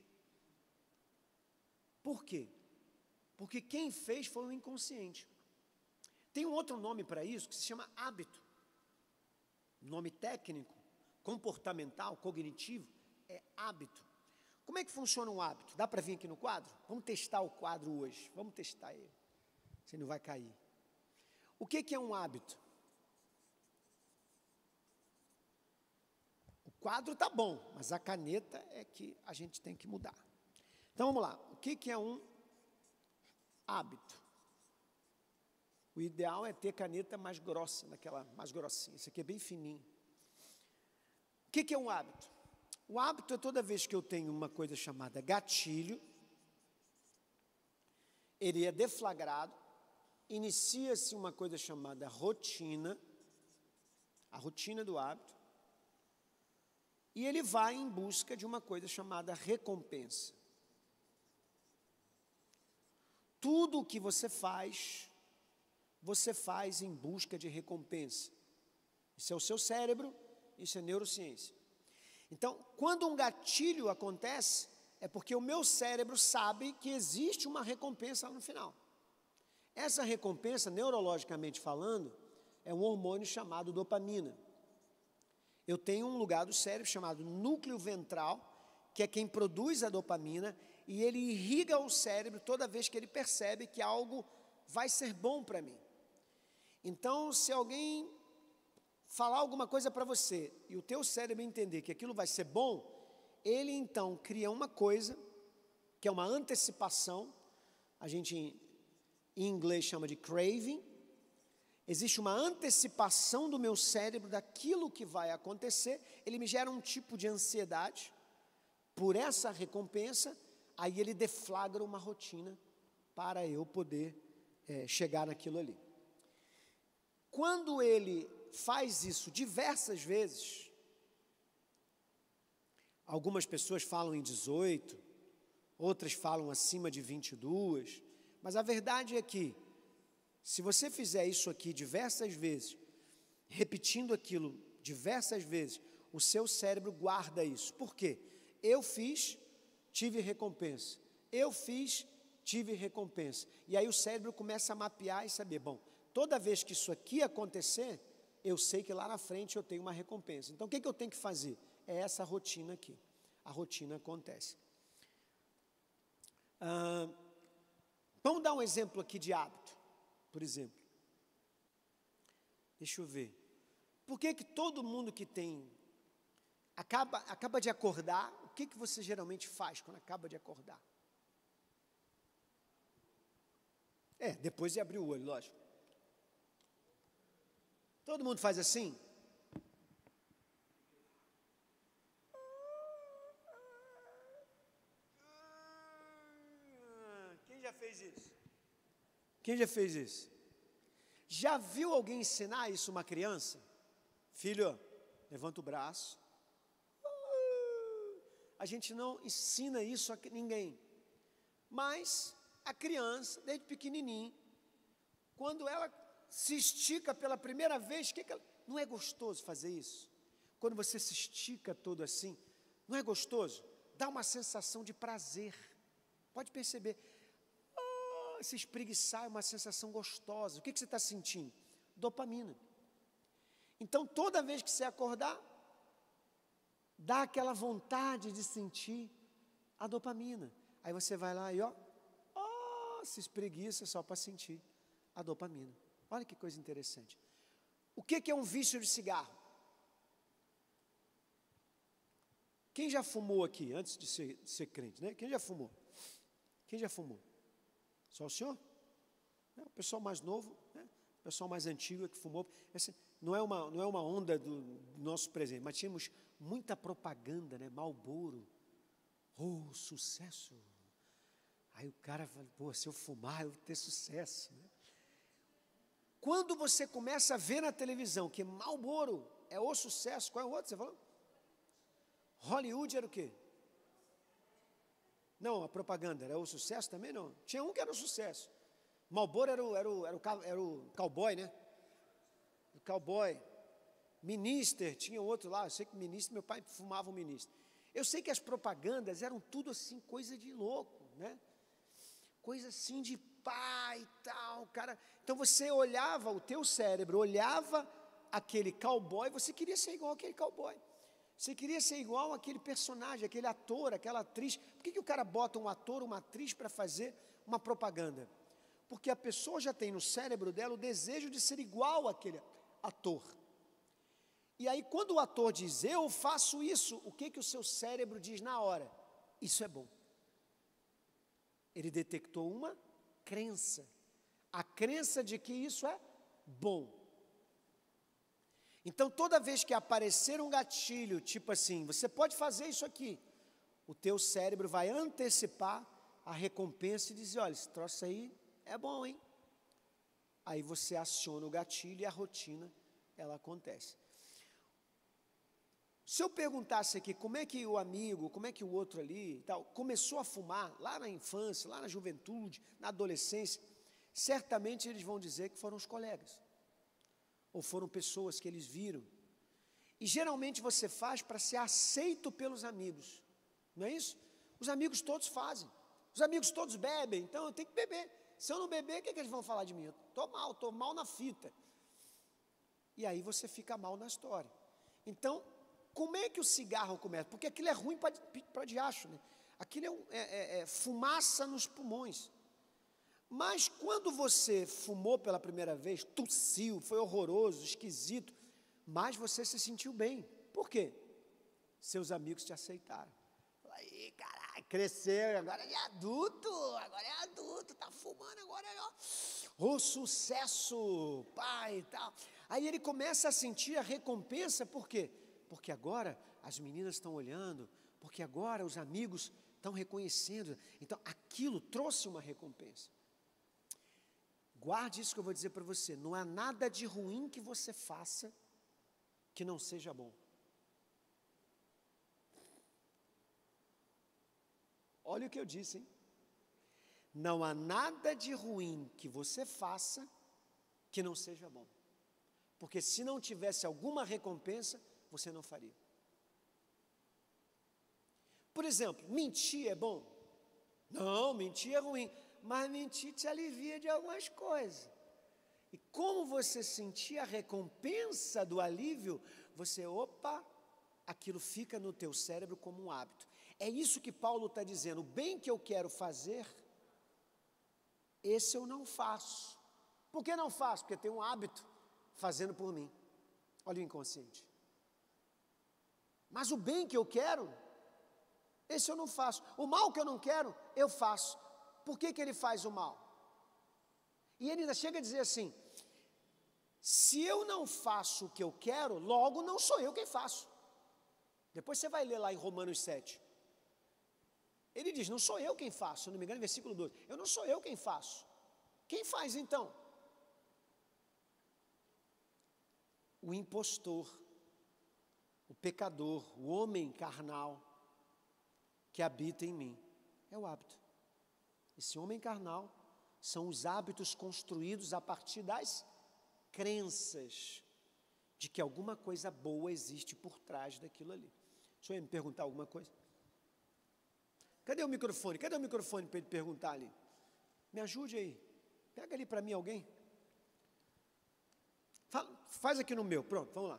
Por quê? Porque quem fez foi o inconsciente. Tem um outro nome para isso que se chama hábito. Nome técnico, comportamental, cognitivo, é hábito. Como é que funciona um hábito? Dá para vir aqui no quadro? Vamos testar o quadro hoje. Vamos testar ele. Você não vai cair. O que, que é um hábito? O quadro está bom, mas a caneta é que a gente tem que mudar. Então vamos lá. O que, que é um hábito? O ideal é ter caneta mais grossa, daquela mais grossinha. Isso aqui é bem fininho. O que, que é um hábito? O hábito é toda vez que eu tenho uma coisa chamada gatilho, ele é deflagrado, inicia-se uma coisa chamada rotina, a rotina do hábito, e ele vai em busca de uma coisa chamada recompensa. Tudo o que você faz, você faz em busca de recompensa. Isso é o seu cérebro, isso é neurociência. Então, quando um gatilho acontece, é porque o meu cérebro sabe que existe uma recompensa lá no final. Essa recompensa, neurologicamente falando, é um hormônio chamado dopamina. Eu tenho um lugar do cérebro chamado núcleo ventral, que é quem produz a dopamina, e ele irriga o cérebro toda vez que ele percebe que algo vai ser bom para mim. Então, se alguém falar alguma coisa para você e o teu cérebro entender que aquilo vai ser bom, ele então cria uma coisa que é uma antecipação, a gente em, em inglês chama de craving. Existe uma antecipação do meu cérebro daquilo que vai acontecer, ele me gera um tipo de ansiedade por essa recompensa, aí ele deflagra uma rotina para eu poder é, chegar naquilo ali. Quando ele faz isso diversas vezes, algumas pessoas falam em dezoito, outras falam acima de vinte e duas, mas a verdade é que, se você fizer isso aqui diversas vezes, repetindo aquilo diversas vezes, o seu cérebro guarda isso. Por quê? Eu fiz, tive recompensa. Eu fiz, tive recompensa. E aí o cérebro começa a mapear e saber, bom, toda vez que isso aqui acontecer, eu sei que lá na frente eu tenho uma recompensa. Então, o que, que eu tenho que fazer? É essa rotina aqui. A rotina acontece. Ah, vamos dar um exemplo aqui de hábito, por exemplo. Deixa eu ver. Por que que todo mundo que tem... Acaba, acaba de acordar, o que, que você geralmente faz quando acaba de acordar? É, depois de abrir o olho, lógico. Todo mundo faz assim? Quem já fez isso? Quem já fez isso? Já viu alguém ensinar isso a uma criança? Filho, levanta o braço. A gente não ensina isso a ninguém. Mas a criança, desde pequenininho, quando ela se estica pela primeira vez, que que ela... não é gostoso fazer isso? Quando você se estica todo assim, não é gostoso? Dá uma sensação de prazer. Pode perceber. Oh, se espreguiçar é uma sensação gostosa. O que que você está sentindo? Dopamina. Então, toda vez que você acordar, dá aquela vontade de sentir a dopamina. Aí você vai lá e ó, oh, se espreguiça só para sentir a dopamina. Olha que coisa interessante. O que que é um vício de cigarro? Quem já fumou aqui, antes de ser, de ser crente, né? Quem já fumou? Quem já fumou? Só o senhor? É, o pessoal mais novo, né? O pessoal mais antigo que fumou. Essa não é uma, não é uma onda do, do nosso presente, mas tínhamos muita propaganda, né? Marlboro. Oh, sucesso. Aí o cara fala, pô, se eu fumar, eu vou ter sucesso, né? Quando você começa a ver na televisão que Marlboro é o sucesso, qual é o outro, você falou? Hollywood era o quê? Não, a propaganda era o sucesso também, não. Tinha um que era o sucesso. Marlboro era o, era o, era o, era o cowboy, né? O cowboy. Minister, tinha outro lá, eu sei que minister, meu pai fumava um minister. Eu sei que as propagandas eram tudo assim, coisa de louco, né? Coisa assim de pá e tal, cara. Então você olhava, o teu cérebro olhava aquele cowboy, você queria ser igual aquele cowboy. Você queria ser igual aquele personagem, aquele ator, aquela atriz. Por que, que o cara bota um ator, uma atriz para fazer uma propaganda? Porque a pessoa já tem no cérebro dela o desejo de ser igual àquele ator. E aí quando o ator diz, eu faço isso, o que, que o seu cérebro diz na hora? Isso é bom. Ele detectou uma crença. A crença de que isso é bom. Então, toda vez que aparecer um gatilho, tipo assim, você pode fazer isso aqui, o teu cérebro vai antecipar a recompensa e dizer, olha, esse troço aí é bom, hein? Aí você aciona o gatilho e a rotina, ela acontece. Se eu perguntasse aqui, como é que o amigo, como é que o outro ali, tal, começou a fumar, lá na infância, lá na juventude, na adolescência, certamente eles vão dizer que foram os colegas. Ou foram pessoas que eles viram. E geralmente você faz para ser aceito pelos amigos, não é isso? Os amigos todos fazem, os amigos todos bebem, então eu tenho que beber. Se eu não beber, o que, é que eles vão falar de mim? Eu estou mal, estou mal na fita. E aí você fica mal na história. Então, como é que o cigarro começa? Porque aquilo é ruim para diacho, né? Aquilo é, um, é, é, é fumaça nos pulmões. Mas quando você fumou pela primeira vez, tossiu, foi horroroso, esquisito, mas você se sentiu bem. Por quê? Seus amigos te aceitaram. Aí, caralho, cresceu, agora é adulto, agora é adulto, tá fumando, agora é ó, o sucesso, pai e tal. Aí ele começa a sentir a recompensa, por quê? Porque agora as meninas estão olhando, porque agora os amigos estão reconhecendo. Então, aquilo trouxe uma recompensa. Guarde isso que eu vou dizer para você. Não há nada de ruim que você faça que não seja bom. Olha o que eu disse, hein? Não há nada de ruim que você faça que não seja bom. Porque se não tivesse alguma recompensa, você não faria. Por exemplo, mentir é bom? Não, mentir é ruim. Mas mentir te alivia de algumas coisas. E como você sentir a recompensa do alívio, você, opa, aquilo fica no teu cérebro como um hábito. É isso que Paulo está dizendo, o bem que eu quero fazer, esse eu não faço. Por que não faço? Porque tenho um hábito fazendo por mim. Olha o inconsciente. Mas o bem que eu quero, esse eu não faço. O mal que eu não quero, eu faço. Por que que ele faz o mal? E ele ainda chega a dizer assim, se eu não faço o que eu quero, logo não sou eu quem faço. Depois você vai ler lá em Romanos sete. Ele diz, não sou eu quem faço, se não me engano, versículo doze. Eu não sou eu quem faço. Quem faz então? O impostor, o pecador, o homem carnal que habita em mim. É o hábito. Esse homem carnal são os hábitos construídos a partir das crenças de que alguma coisa boa existe por trás daquilo ali. O senhor ia me perguntar alguma coisa? Cadê o microfone? Cadê o microfone para ele perguntar ali? Me ajude aí. Pega ali para mim alguém. Fala, faz aqui no meu. Pronto, vamos lá.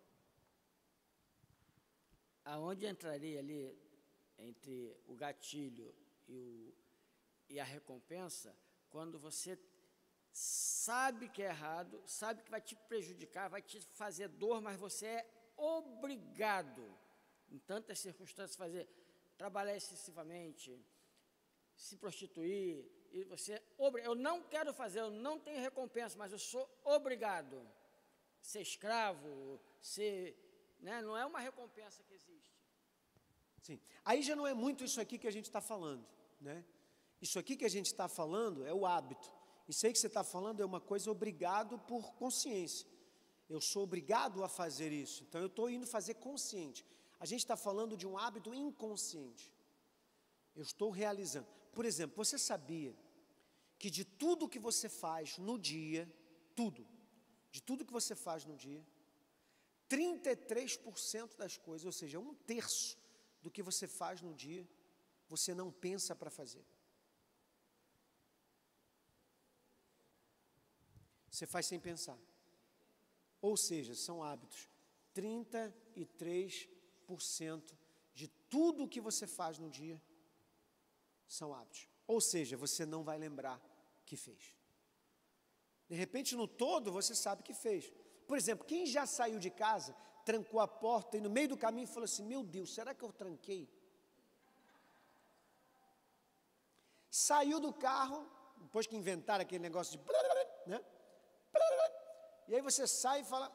Aonde entraria ali entre o gatilho e o e a recompensa, quando você sabe que é errado, sabe que vai te prejudicar, vai te fazer dor, mas você é obrigado, em tantas circunstâncias, fazer, trabalhar excessivamente, se prostituir, e você, obri- eu não quero fazer, eu não tenho recompensa, mas eu sou obrigado a ser escravo, ser, né, não é uma recompensa que existe. Sim. Aí já não é muito isso aqui que a gente está falando, né? Isso aqui que a gente está falando é o hábito. Isso aí que você está falando é uma coisa obrigado por consciência. Eu sou obrigado a fazer isso, então eu estou indo fazer consciente. A gente está falando de um hábito inconsciente. Eu estou realizando. Por exemplo, você sabia que de tudo que você faz no dia, tudo, de tudo que você faz no dia, trinta e três por cento das coisas, ou seja, um terço do que você faz no dia, você não pensa para fazer. Você faz sem pensar. Ou seja, são hábitos. trinta e três por cento de tudo que você faz no dia são hábitos. Ou seja, você não vai lembrar que fez. De repente, no todo, você sabe que fez. Por exemplo, quem já saiu de casa, trancou a porta e no meio do caminho falou assim, meu Deus, será que eu tranquei? Saiu do carro, depois que inventaram aquele negócio de... né? E aí você sai e fala...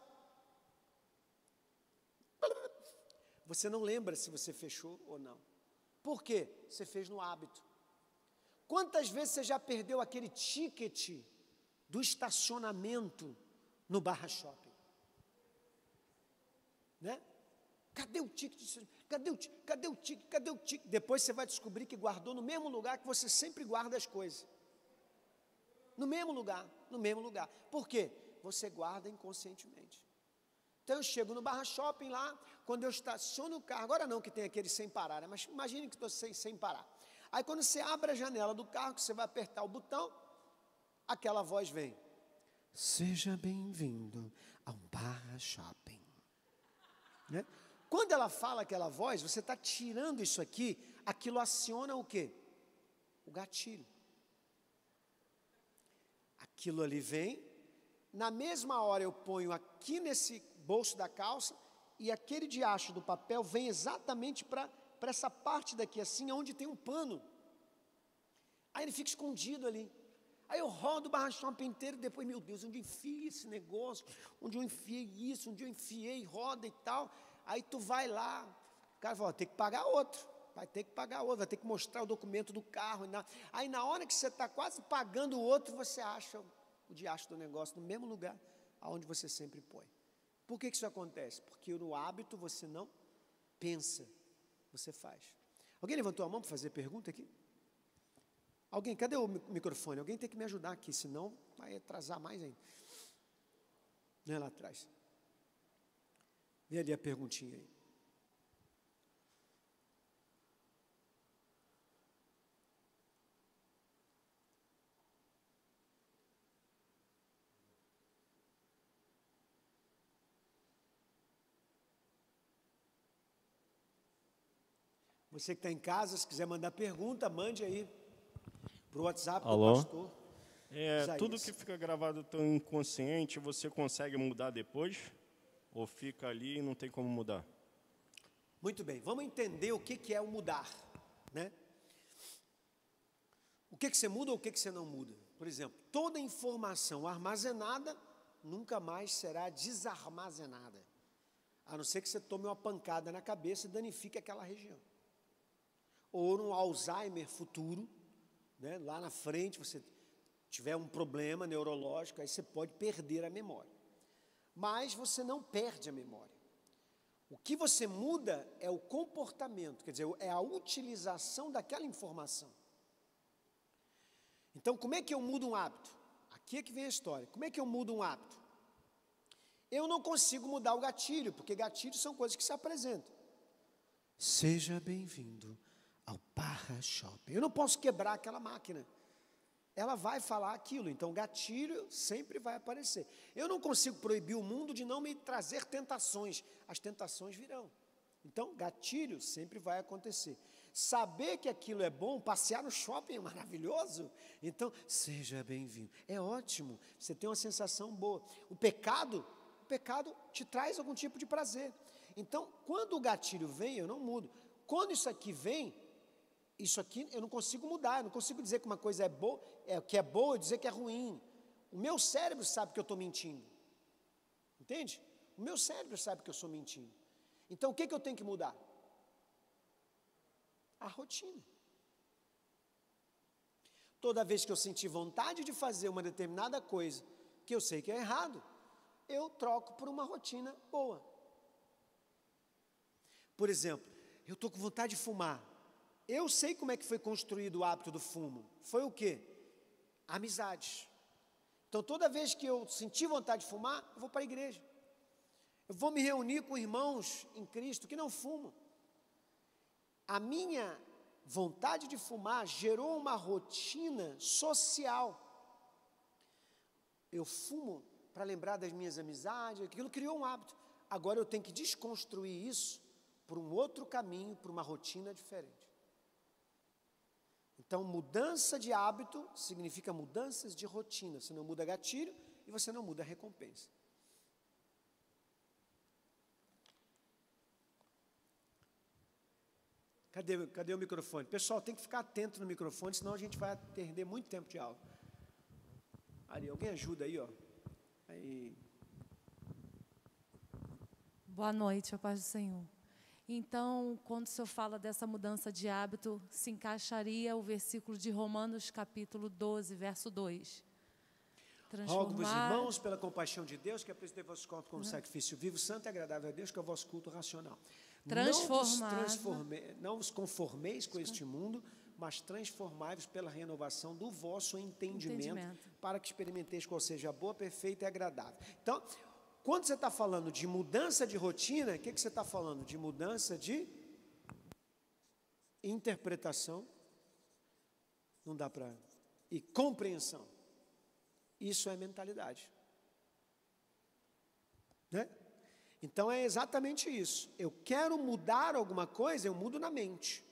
Você não lembra se você fechou ou não. Por quê? Você fez no hábito. Quantas vezes você já perdeu aquele ticket do estacionamento no Barra Shopping? Né? Cadê o ticket? Cadê o ticket? Cadê o ticket? Cadê o ticket? Depois você vai descobrir que guardou no mesmo lugar que você sempre guarda as coisas. No mesmo lugar, no mesmo lugar. Por quê? Você guarda inconscientemente. Então eu chego no Barra Shopping lá, quando eu estaciono o carro, agora não que tem aquele sem parar, né? Mas imagine que estou sem, sem parar. Aí quando você abre a janela do carro, que você vai apertar o botão, aquela voz vem. Seja bem-vindo ao Barra Shopping. Né? Quando ela fala aquela voz, você está tirando isso aqui, aquilo aciona o quê? O gatilho. Aquilo ali vem, na mesma hora eu ponho aqui nesse bolso da calça, e aquele diacho do papel vem exatamente para essa parte daqui, assim, onde tem um pano. Aí ele fica escondido ali. Aí eu rodo o Barra Shopping inteiro, e depois, meu Deus, onde eu enfiei esse negócio? Onde eu enfiei isso? Onde eu enfiei, roda e tal. Aí tu vai lá, o cara fala, tem que pagar outro. Vai ter que pagar outro, vai ter que mostrar o documento do carro. Aí na hora que você está quase pagando o outro, você acha o diacho do negócio no mesmo lugar onde você sempre põe. Por que que isso acontece? Porque no hábito você não pensa, você faz. Alguém levantou a mão para fazer pergunta aqui? Alguém, cadê o microfone? Alguém tem que me ajudar aqui, senão vai atrasar mais ainda. Não é lá atrás. Vê ali a perguntinha aí. Você que está em casa, se quiser mandar pergunta, mande aí para o WhatsApp do Alô? pastor. É, Isaías. tudo que fica gravado tão inconsciente, você consegue mudar depois? Ou fica ali e não tem como mudar? Muito bem, vamos entender o que, que é o mudar, né? O que, que você muda ou o que, que você não muda? Por exemplo, toda informação armazenada nunca mais será desarmazenada, a não ser que você tome uma pancada na cabeça e danifique aquela região. Ou num Alzheimer futuro, né, lá na frente você tiver um problema neurológico, aí você pode perder a memória. Mas você não perde a memória. O que você muda é o comportamento, quer dizer, é a utilização daquela informação. Então, como é que eu mudo um hábito? Aqui é que vem a história. Como é que eu mudo um hábito? Eu não consigo mudar o gatilho, porque gatilhos são coisas que se apresentam. Seja bem-vindo ao Barra Shopping. Eu não posso quebrar aquela máquina. Ela vai falar aquilo, então gatilho sempre vai aparecer. Eu não consigo proibir o mundo de não me trazer tentações. As tentações virão. Então, gatilho sempre vai acontecer. Saber que aquilo é bom, passear no shopping é maravilhoso. Então, seja bem-vindo. É ótimo, você tem uma sensação boa. O pecado, o pecado te traz algum tipo de prazer. Então, quando o gatilho vem, eu não mudo. Quando isso aqui vem, isso aqui eu não consigo mudar, eu não consigo dizer que uma coisa é boa, é, que é boa e dizer que é ruim. O meu cérebro sabe que eu estou mentindo. Entende? O meu cérebro sabe que eu estou mentindo. Então, o que, que eu tenho que mudar? A rotina. Toda vez que eu sentir vontade de fazer uma determinada coisa, que eu sei que é errado, eu troco por uma rotina boa. Por exemplo, eu estou com vontade de fumar. Eu sei como é que foi construído o hábito do fumo. Foi o quê? Amizades. Então, toda vez que eu sentir vontade de fumar, eu vou para a igreja. Eu vou me reunir com irmãos em Cristo que não fumam. A minha vontade de fumar gerou uma rotina social. Eu fumo para lembrar das minhas amizades, aquilo criou um hábito. Agora eu tenho que desconstruir isso por um outro caminho, por uma rotina diferente. Então, mudança de hábito significa mudanças de rotina. Você não muda gatilho e você não muda recompensa. Cadê, cadê o microfone? Pessoal, tem que ficar atento no microfone, senão a gente vai perder muito tempo de aula. Ari, alguém ajuda aí, ó. Aí. Boa noite, a paz do Senhor. Então, quando o Senhor fala dessa mudança de hábito, se encaixaria o versículo de Romanos, capítulo doze, verso dois. Rogo-vos, irmãos, pela compaixão de Deus, que apresentei vossos corpos como sacrifício vivo, santo e agradável a Deus, que é o vosso culto racional. Não vos, transforme, não vos conformeis com este mundo, mas transformai-vos pela renovação do vosso entendimento, entendimento, para que experimenteis qual seja a boa, perfeita e agradável. Então, quando você está falando de mudança de rotina, o que, que você está falando? De mudança de interpretação, não dá para... E compreensão. Isso é mentalidade. Né? Então é exatamente isso. Eu quero mudar alguma coisa, eu mudo na mente.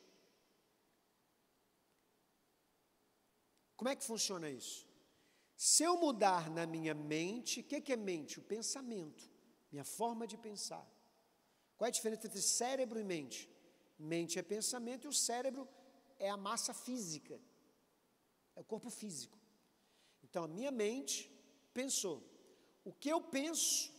Como é que funciona isso? Se eu mudar na minha mente, o que, que é mente? O pensamento, minha forma de pensar. Qual é a diferença entre cérebro e mente? Mente é pensamento e o cérebro é a massa física, é o corpo físico. Então, a minha mente pensou. O que eu penso,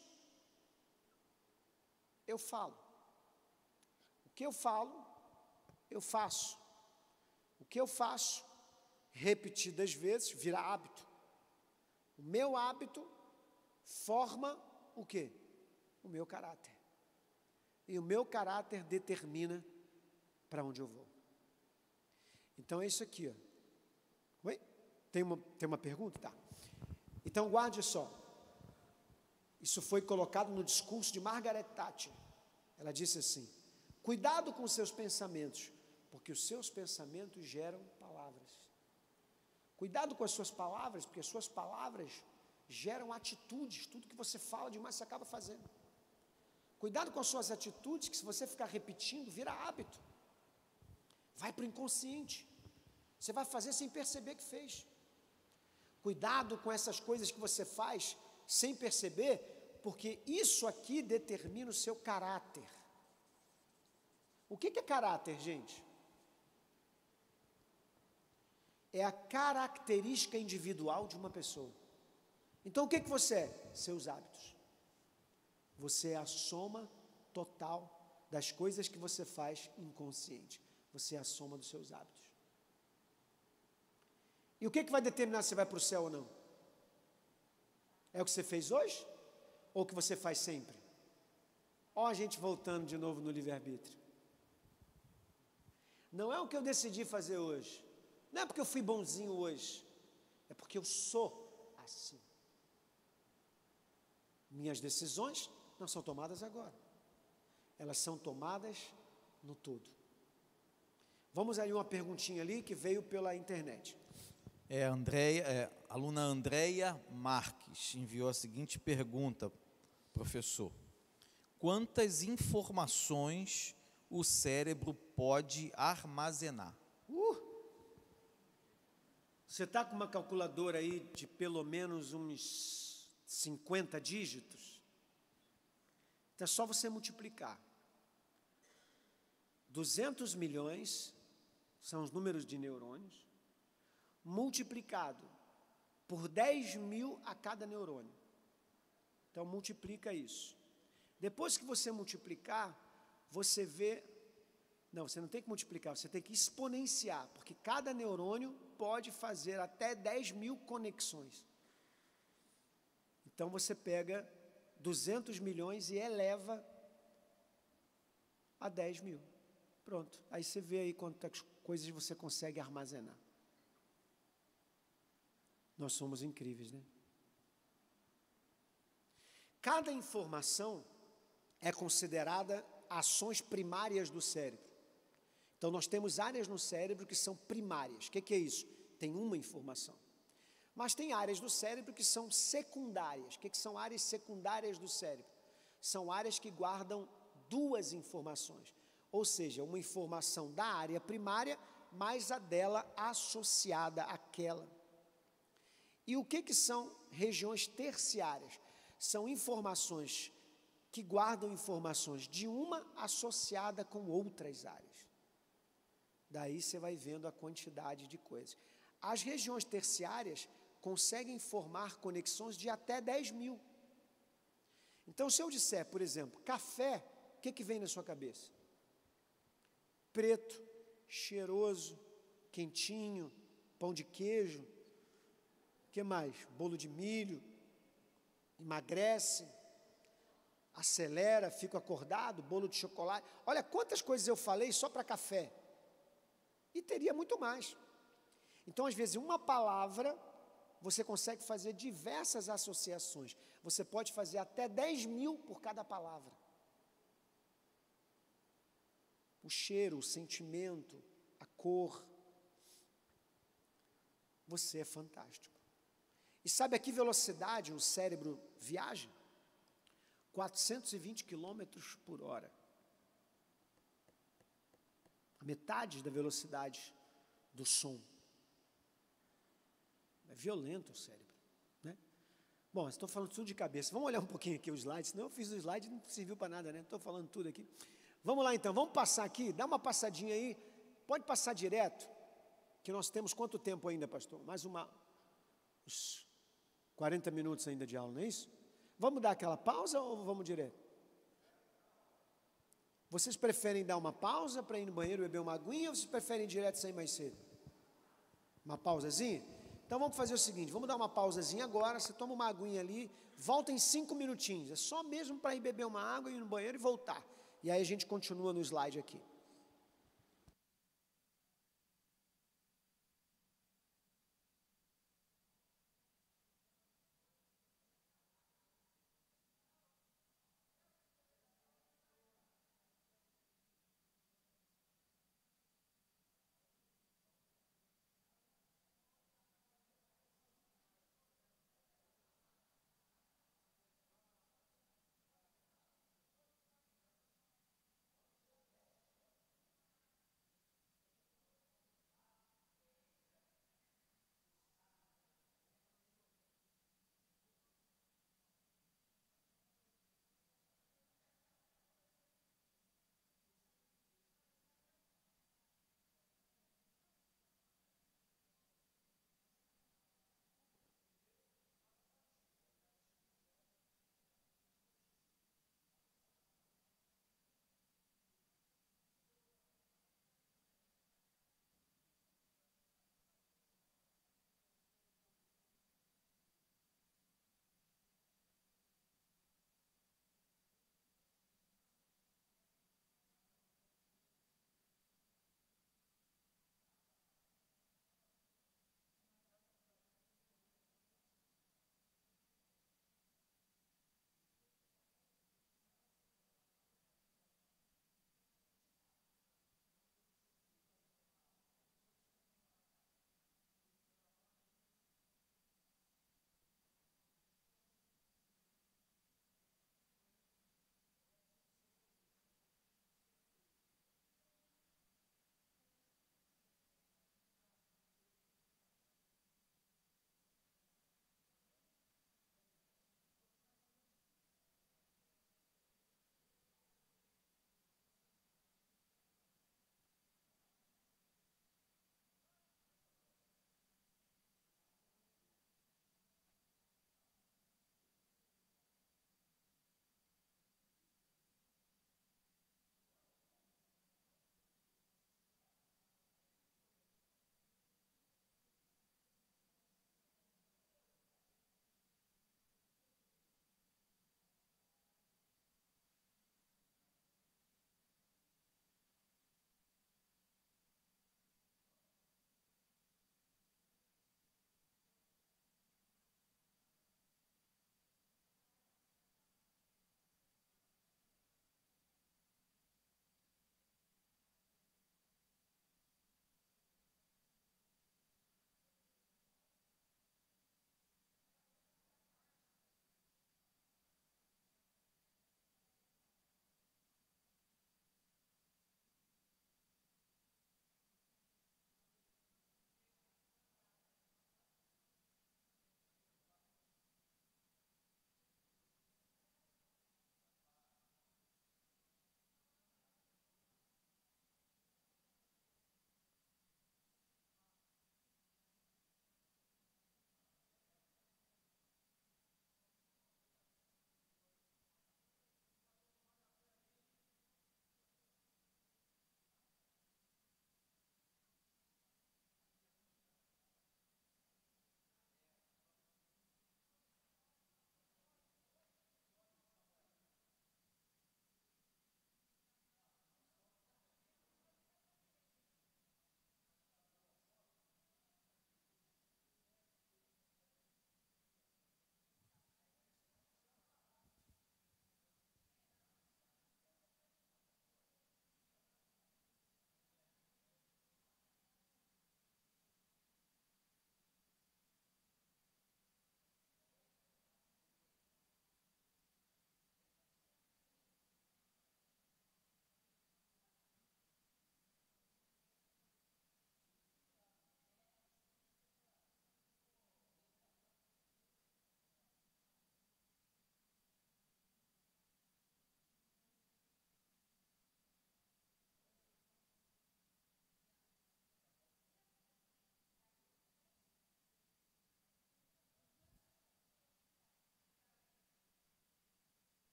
eu falo. O que eu falo, eu faço. O que eu faço, repetidas vezes, vira hábito. O meu hábito forma o quê? O meu caráter. E o meu caráter determina para onde eu vou. Então, é isso aqui, ó. Oi? Tem uma, tem uma pergunta? Tá. Então, guarde só. Isso foi colocado no discurso de Margaret Thatcher. Ela disse assim: cuidado com os seus pensamentos, porque os seus pensamentos geram palavras. Cuidado com as suas palavras, porque as suas palavras geram atitudes. Tudo que você fala demais, você acaba fazendo. Cuidado com as suas atitudes, que se você ficar repetindo, vira hábito. Vai para o inconsciente. Você vai fazer sem perceber que fez. Cuidado com essas coisas que você faz sem perceber, porque isso aqui determina o seu caráter. O que é caráter, gente? É a característica individual de uma pessoa. Então, o que, que você é? Seus hábitos. Você é a soma total das coisas que você faz inconsciente. Você é a soma dos seus hábitos. E o que, que vai determinar se vai para o céu ou não? É o que você fez hoje? Ou o que você faz sempre? Ó, a gente voltando de novo no livre-arbítrio. Não é o que eu decidi fazer hoje. Não é porque eu fui bonzinho hoje. É porque eu sou assim. Minhas decisões não são tomadas agora. Elas são tomadas no todo. Vamos aí uma perguntinha ali que veio pela internet. É, Andréia, é, a aluna Andréia Marques enviou a seguinte pergunta, professor: quantas informações o cérebro pode armazenar? Uh! Você está com uma calculadora aí de pelo menos uns cinquenta dígitos? Então é só você multiplicar. duzentos milhões são os números de neurônios, multiplicado por dez mil a cada neurônio. Então, multiplica isso. Depois que você multiplicar, você vê... Não, você não tem que multiplicar, você tem que exponenciar, porque cada neurônio pode fazer até dez mil conexões. Então, você pega duzentos milhões e eleva a dez mil. Pronto. Aí você vê aí quantas coisas você consegue armazenar. Nós somos incríveis, né? Cada informação é considerada ações primárias do cérebro. Então, nós temos áreas no cérebro que são primárias. O que, que é isso? Tem uma informação. Mas tem áreas do cérebro que são secundárias. O que, que são áreas secundárias do cérebro? São áreas que guardam duas informações. Ou seja, uma informação da área primária, mais a dela associada àquela. E o que, que são regiões terciárias? São informações que guardam informações de uma associada com outras áreas. Daí você vai vendo a quantidade de coisas. As regiões terciárias conseguem formar conexões de até dez mil. Então, se eu disser, por exemplo, café, o que, que vem na sua cabeça? Preto, cheiroso, quentinho, pão de queijo, o que mais? Bolo de milho, emagrece, acelera, fico acordado, bolo de chocolate. Olha quantas coisas eu falei só para café. E teria muito mais. Então, às vezes, uma palavra, você consegue fazer diversas associações. Você pode fazer até dez mil por cada palavra. O cheiro, o sentimento, a cor. Você é fantástico. E sabe a que velocidade o cérebro viaja? quatrocentos e vinte quilômetros por hora. A metade da velocidade do som. É violento o cérebro, né? Bom, estou falando tudo de cabeça. Vamos olhar um pouquinho aqui os slides, senão eu fiz o slide e não serviu para nada, né? Estou falando tudo aqui. Vamos lá então, vamos passar aqui, dá uma passadinha aí. Pode passar direto, que nós temos quanto tempo ainda, pastor? Mais uma, uns quarenta minutos ainda de aula, não é isso? Vamos dar aquela pausa ou vamos direto? Vocês preferem dar uma pausa para ir no banheiro beber uma aguinha ou vocês preferem ir direto sair mais cedo? Uma pausazinha? Então vamos fazer o seguinte, vamos dar uma pausazinha agora, você toma uma aguinha ali, volta em cinco minutinhos, é só mesmo para ir beber uma água, ir no banheiro e voltar. E aí a gente continua no slide aqui.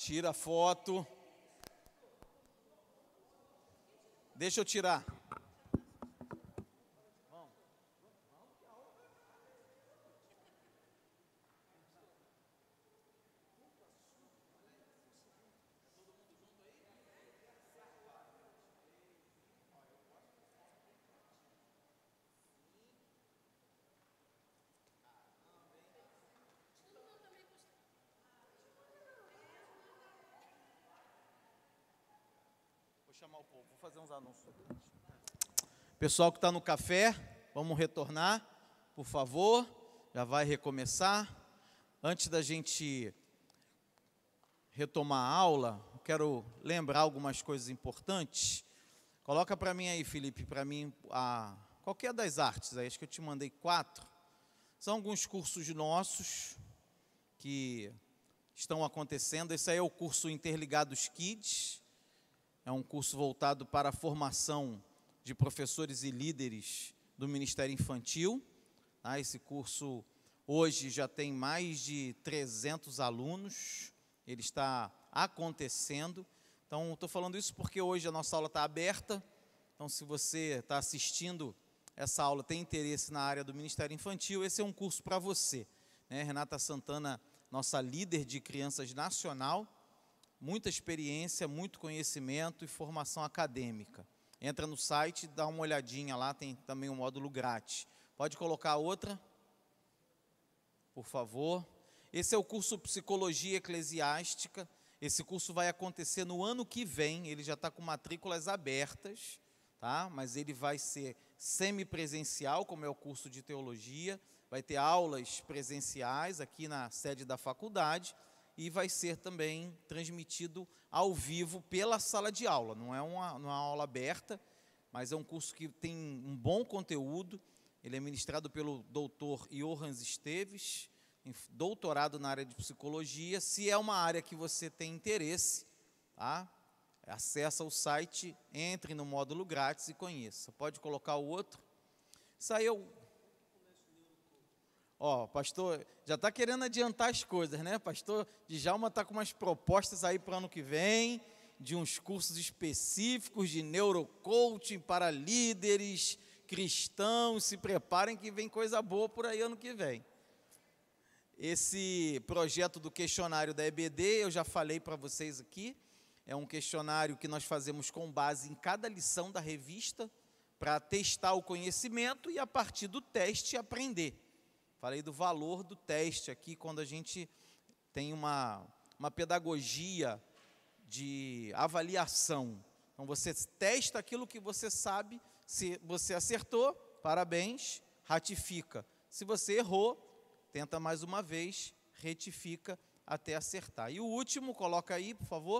Tira a foto. Deixa eu tirar. Vou chamar o povo, vou fazer uns anúncios. Pessoal que está no café, vamos retornar, por favor. Já vai recomeçar. Antes da gente retomar a aula, quero lembrar algumas coisas importantes. Coloca para mim aí, Felipe, para mim, a, qualquer das artes, aí, acho que eu te mandei quatro. São alguns cursos nossos que estão acontecendo. Esse aí é o curso Interligados Kids. É um curso voltado para a formação de professores e líderes do Ministério Infantil. Tá? Esse curso hoje já tem mais de trezentos alunos. Ele está acontecendo. Então, estou falando isso porque hoje a nossa aula está aberta. Então, se você está assistindo essa aula, tem interesse na área do Ministério Infantil, esse é um curso para você. Né? Renata Santana, nossa líder de crianças nacional, muita experiência, muito conhecimento e formação acadêmica. Entra no site, dá uma olhadinha lá, tem também um módulo grátis. Pode colocar outra, por favor. Esse é o curso Psicologia Eclesiástica. Esse curso vai acontecer no ano que vem, ele já está com matrículas abertas, tá? Mas ele vai ser semipresencial, como é o curso de teologia, vai ter aulas presenciais aqui na sede da faculdade e vai ser também transmitido ao vivo pela sala de aula. Não é uma, não é uma aula aberta, mas é um curso que tem um bom conteúdo. Ele é ministrado pelo doutor Johans Esteves, doutorado na área de psicologia. Se é uma área que você tem interesse, tá? Acessa o site, entre no módulo grátis e conheça. Pode colocar o outro. Isso aí eu... Ó, pastor, já está querendo adiantar as coisas, né? Pastor Djalma está com umas propostas aí para o ano que vem, de uns cursos específicos de neurocoaching para líderes cristãos. Se preparem que vem coisa boa por aí ano que vem. Esse projeto do questionário da E B D, eu já falei para vocês aqui, é um questionário que nós fazemos com base em cada lição da revista, para testar o conhecimento e, a partir do teste, aprender. Falei do valor do teste aqui, quando a gente tem uma, uma pedagogia de avaliação. Então, você testa aquilo que você sabe, se você acertou, parabéns, ratifica. Se você errou, tenta mais uma vez, retifica até acertar. E o último, coloca aí, por favor.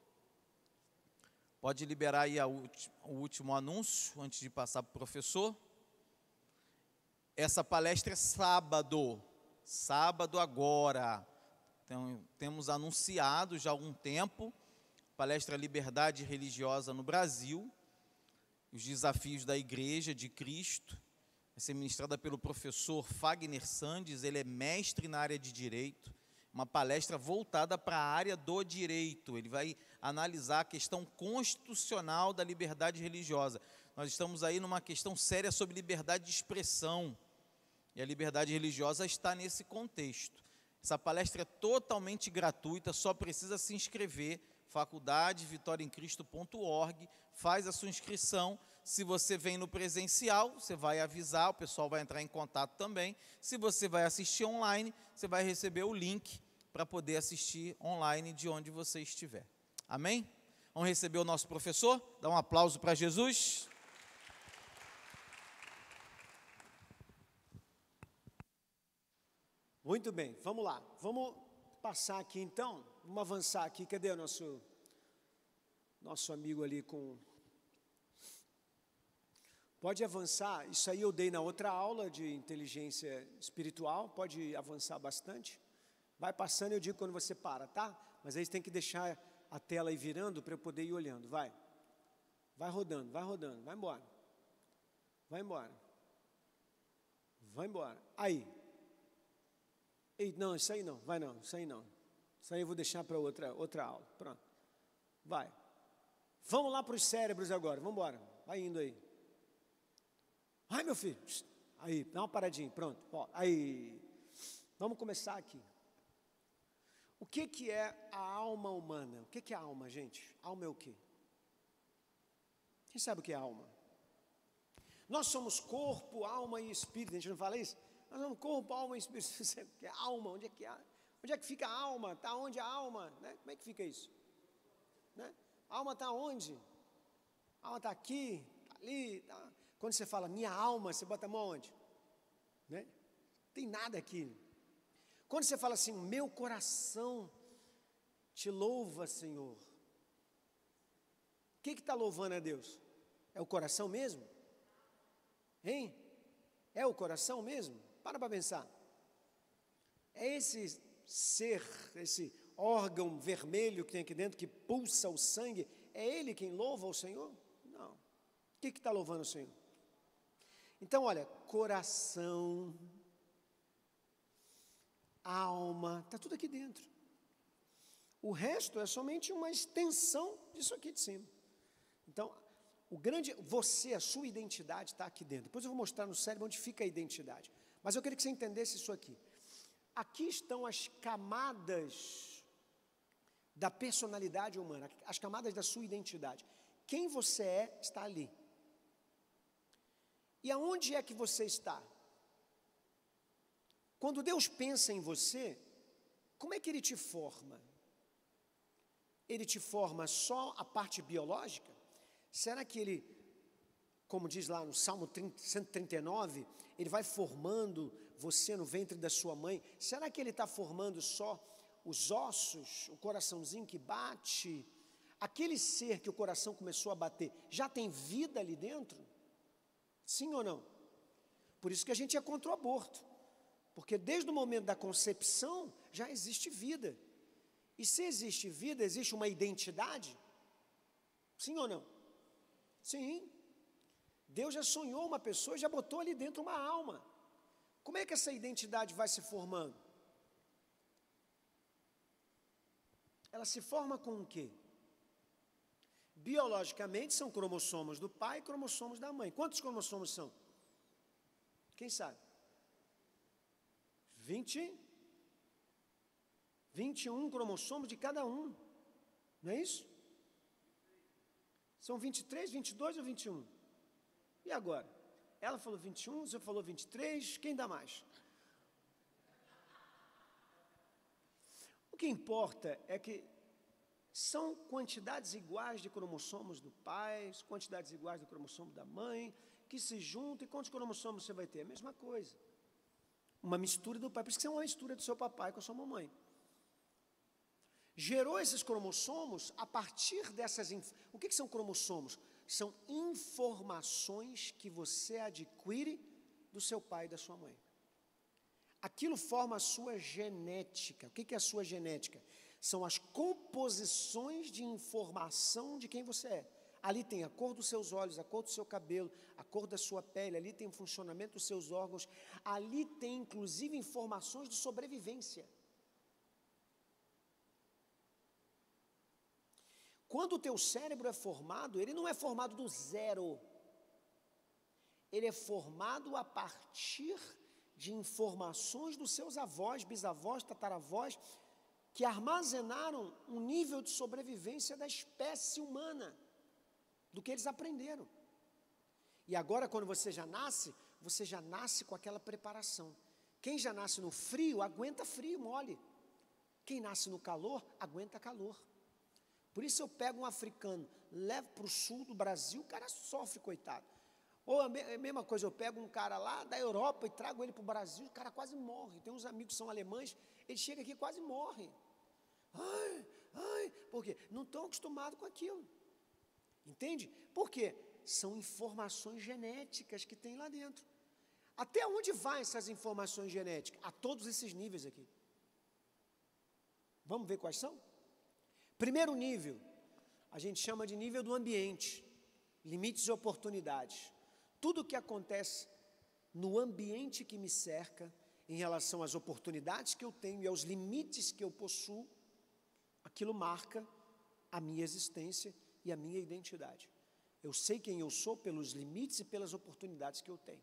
Pode liberar aí a, o último anúncio, antes de passar para o professor. Essa palestra é sábado, sábado agora. Então, temos anunciado já há algum tempo, palestra Liberdade Religiosa no Brasil, os desafios da Igreja de Cristo. Vai ser ministrada pelo professor Fagner Sandes, ele é mestre na área de Direito, uma palestra voltada para a área do direito. Ele vai analisar a questão constitucional da liberdade religiosa. Nós estamos aí numa questão séria sobre liberdade de expressão, e a liberdade religiosa está nesse contexto. Essa palestra é totalmente gratuita, só precisa se inscrever, faculdade vitória em cristo ponto org, faz a sua inscrição. Se você vem no presencial, você vai avisar, o pessoal vai entrar em contato também. Se você vai assistir online, você vai receber o link para poder assistir online de onde você estiver. Amém? Vamos receber o nosso professor? Dá um aplauso para Jesus. Muito bem, vamos lá. Vamos passar aqui então, vamos avançar aqui. Cadê o nosso, nosso amigo ali com... Pode avançar, isso aí eu dei na outra aula de inteligência espiritual, pode avançar bastante. Vai passando, eu digo quando você para, tá? Mas aí você tem que deixar a tela aí virando para eu poder ir olhando, vai. Vai rodando, vai rodando, vai embora. Vai embora. Vai embora. Aí. Ei, não, isso aí não, vai não, isso aí não. Isso aí eu vou deixar para outra, outra aula. Pronto. Vai. Vamos lá para os cérebros agora. Vamos embora. Vai indo aí. Ai, meu filho. Aí, dá uma paradinha. Pronto. Ó, aí. Vamos começar aqui. O que, que é a alma humana? O que, que é a alma, gente? Alma é o quê? Quem sabe o que é alma? Nós somos corpo, alma e espírito. A gente não fala isso? Nós somos corpo, alma e espírito. Você sabe o que é alma? Onde é que, é? Onde é que fica a alma? Está onde a alma? Né? Como é que fica isso? Né? A alma está onde? A alma está aqui, tá ali. Tá. Quando você fala minha alma, você bota a mão onde? Né? Não tem nada aqui. Quando você fala assim, meu coração te louva, Senhor. O que está louvando a Deus? É o coração mesmo? Hein? É o coração mesmo? Para para pensar. É esse ser, esse órgão vermelho que tem aqui dentro, que pulsa o sangue, é ele quem louva o Senhor? Não. O que está louvando o Senhor? Então, olha, coração, alma, está tudo aqui dentro. O resto é somente uma extensão disso aqui de cima. Então, o grande, você, a sua identidade está aqui dentro. Depois eu vou mostrar no cérebro onde fica a identidade. Mas eu queria que você entendesse isso aqui. Aqui estão as camadas da personalidade humana, as camadas da sua identidade. Quem você é está ali. E aonde é que você está? Quando Deus pensa em você, como é que Ele te forma? Ele te forma só a parte biológica? Será que Ele, como diz lá no Salmo cento e trinta e nove, Ele vai formando você no ventre da sua mãe? Será que Ele está formando só os ossos, o coraçãozinho que bate? Aquele ser que o coração começou a bater, já tem vida ali dentro? Sim ou não? Por isso que a gente é contra o aborto. Porque desde o momento da concepção, já existe vida. E se existe vida, existe uma identidade? Sim ou não? Sim. Deus já sonhou uma pessoa e já botou ali dentro uma alma. Como é que essa identidade vai se formando? Ela se forma com o quê? Biologicamente são cromossomos do pai e cromossomos da mãe. Quantos cromossomos são? Quem sabe? vinte, vinte e um cromossomos de cada um. Não é isso? São vinte e três, vinte e dois ou vinte e um? E agora? Ela falou vinte e um, você falou vinte e três, quem dá mais? O que importa é que são quantidades iguais de cromossomos do pai, quantidades iguais do cromossomo da mãe, que se juntam, e quantos cromossomos você vai ter? A mesma coisa. Uma mistura do pai, por isso que você é uma mistura do seu papai com a sua mamãe. Gerou esses cromossomos a partir dessas... O que, que são cromossomos? São informações que você adquire do seu pai e da sua mãe. Aquilo forma a sua genética. O que, que é a sua genética? São as composições de informação de quem você é. Ali tem a cor dos seus olhos, a cor do seu cabelo, a cor da sua pele, ali tem o funcionamento dos seus órgãos, ali tem inclusive informações de sobrevivência. Quando o teu cérebro é formado, ele não é formado do zero. Ele é formado a partir de informações dos seus avós, bisavós, tataravós, que armazenaram um nível de sobrevivência da espécie humana, do que eles aprenderam. E agora, quando você já nasce, você já nasce com aquela preparação. Quem já nasce no frio, aguenta frio, mole. Quem nasce no calor, aguenta calor. Por isso eu pego um africano, levo para o sul do Brasil, o cara sofre, coitado. Ou a, me, a mesma coisa, eu pego um cara lá da Europa e trago ele para o Brasil, o cara quase morre. Tem uns amigos que são alemães, ele chega aqui e quase morre. Ai, ai, por quê? Não estão acostumados com aquilo. Entende? Por quê? São informações genéticas que tem lá dentro. Até onde vai essas informações genéticas? A todos esses níveis aqui. Vamos ver quais são? Primeiro nível, a gente chama de nível do ambiente, limites e oportunidades. Tudo o que acontece no ambiente que me cerca, em relação às oportunidades que eu tenho e aos limites que eu possuo, aquilo marca a minha existência e a minha identidade. Eu sei quem eu sou pelos limites e pelas oportunidades que eu tenho.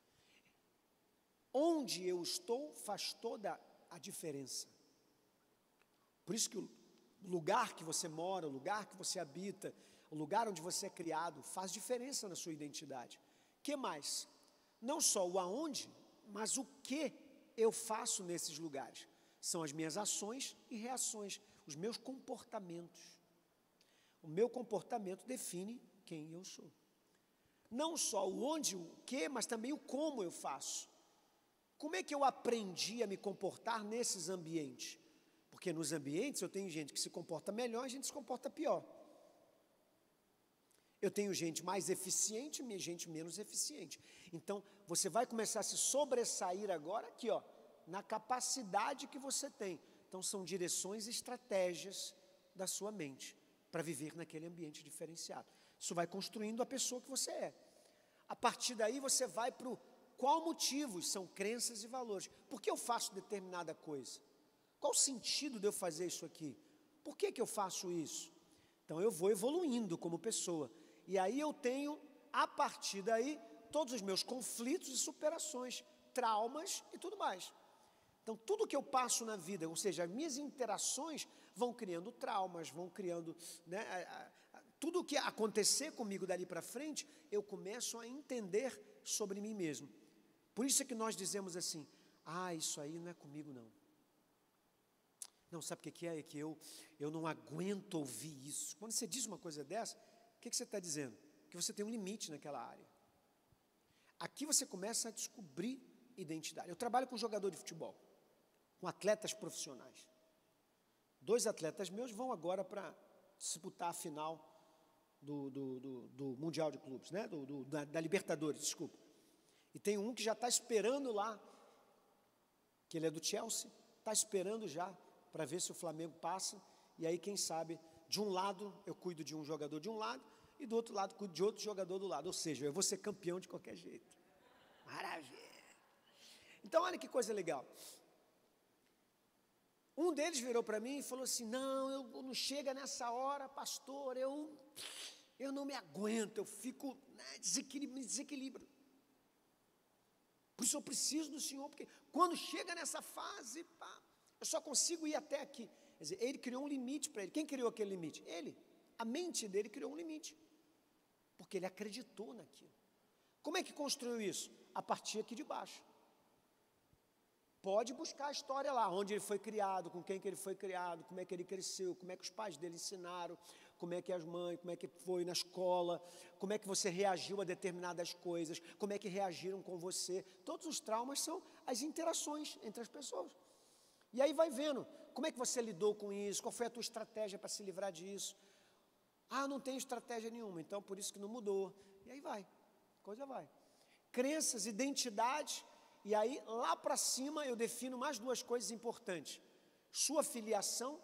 Onde eu estou faz toda a diferença. Por isso que o lugar que você mora, o lugar que você habita, o lugar onde você é criado, faz diferença na sua identidade. Que mais? Não só o aonde, mas o que eu faço nesses lugares. São as minhas ações e reações, os meus comportamentos. O meu comportamento define quem eu sou. Não só o onde, o que, mas também o como eu faço. Como é que eu aprendi a me comportar nesses ambientes? Porque nos ambientes eu tenho gente que se comporta melhor e gente que se comporta pior. Eu tenho gente mais eficiente e gente menos eficiente. Então, você vai começar a se sobressair agora aqui, ó, na capacidade que você tem. Então, são direções e estratégias da sua mente para viver naquele ambiente diferenciado. Isso vai construindo a pessoa que você é. A partir daí, você vai para o qual motivos são crenças e valores. Por que eu faço determinada coisa? Qual o sentido de eu fazer isso aqui? Por que que eu faço isso? Então, eu vou evoluindo como pessoa. E aí eu tenho, a partir daí, todos os meus conflitos e superações, traumas e tudo mais. Então, tudo que eu passo na vida, ou seja, as minhas interações vão criando traumas, vão criando, né, a, a, tudo o que acontecer comigo dali para frente, eu começo a entender sobre mim mesmo. Por isso é que nós dizemos assim, ah, isso aí não é comigo não. Não, sabe o que que é? É que eu, eu não aguento ouvir isso. Quando você diz uma coisa dessa, o que que você está dizendo? Que você tem um limite naquela área. Aqui você começa a descobrir identidade. Eu trabalho com jogador de futebol, com atletas profissionais. Dois atletas meus vão agora para disputar a final do, do, do, do Mundial de Clubes, né? do, do, da, da Libertadores, desculpa. E tem um que já está esperando lá, que ele é do Chelsea, está esperando já para ver se o Flamengo passa, e aí quem sabe, de um lado eu cuido de um jogador de um lado, e do outro lado cuido de outro jogador do lado, ou seja, eu vou ser campeão de qualquer jeito. Maravilha! Então olha que coisa legal. Um deles virou para mim e falou assim, não, eu não chega nessa hora, pastor, eu, eu não me aguento, eu fico, né, desequilíbrio, me desequilibro. Por isso eu preciso do Senhor, porque quando chega nessa fase, pá, eu só consigo ir até aqui. Quer dizer, ele criou um limite para ele. Quem criou aquele limite? Ele. A mente dele criou um limite. Porque ele acreditou naquilo. Como é que construiu isso? A partir aqui de baixo. Pode buscar a história lá, onde ele foi criado, com quem que ele foi criado, como é que ele cresceu, como é que os pais dele ensinaram, como é que as mães, como é que foi na escola, como é que você reagiu a determinadas coisas, como é que reagiram com você. Todos os traumas são as interações entre as pessoas. E aí vai vendo, como é que você lidou com isso, qual foi a tua estratégia para se livrar disso. Ah, não tenho estratégia nenhuma, então por isso que não mudou. E aí vai, a coisa vai. Crenças, identidade, e aí lá para cima eu defino mais duas coisas importantes. Sua filiação,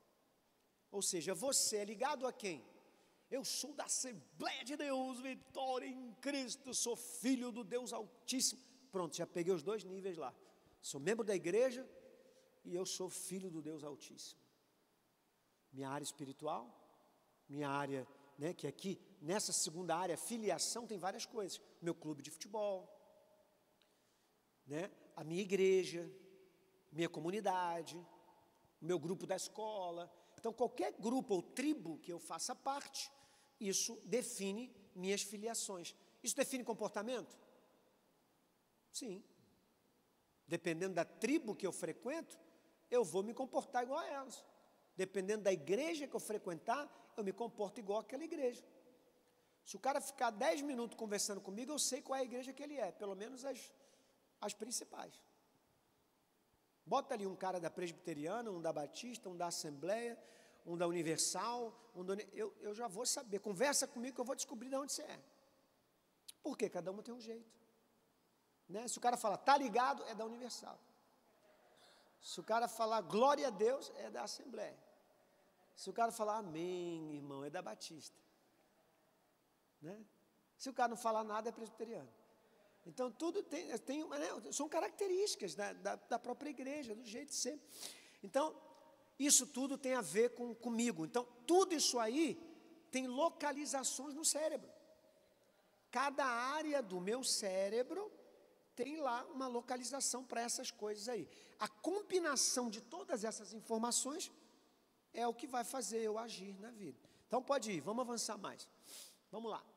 ou seja, você é ligado a quem? Eu sou da Assembleia de Deus, vitória em Cristo, sou filho do Deus Altíssimo. Pronto, já peguei os dois níveis lá. Sou membro da igreja e eu sou filho do Deus Altíssimo. Minha área espiritual, minha área, né, que aqui, nessa segunda área, filiação, tem várias coisas. Meu clube de futebol, né, a minha igreja, minha comunidade, meu grupo da escola. Então, qualquer grupo ou tribo que eu faça parte, isso define minhas filiações. Isso define comportamento? Sim. Dependendo da tribo que eu frequento, eu vou me comportar igual a elas. Dependendo da igreja que eu frequentar, eu me comporto igual àquela igreja. Se o cara ficar dez minutos conversando comigo, eu sei qual é a igreja que ele é, pelo menos as, as principais. Bota ali um cara da presbiteriana, um da batista, um da assembleia, um da universal, um da, eu, eu já vou saber. Conversa comigo que eu vou descobrir de onde você é. Por quê? Cada um tem um jeito. Né? Se o cara falar, tá ligado, é da universal. Se o cara falar, glória a Deus, é da assembleia. Se o cara falar, amém, irmão, é da batista. Né? Se o cara não falar nada, é presbiteriano. Então, tudo tem, tem né, são características da, da, da própria igreja, do jeito de ser. Então, Isso tudo tem a ver com comigo. Então, tudo isso aí tem localizações no cérebro. Cada área do meu cérebro tem lá uma localização para essas coisas aí. A combinação de todas essas informações é o que vai fazer eu agir na vida. Então, pode ir, vamos avançar mais. Vamos lá.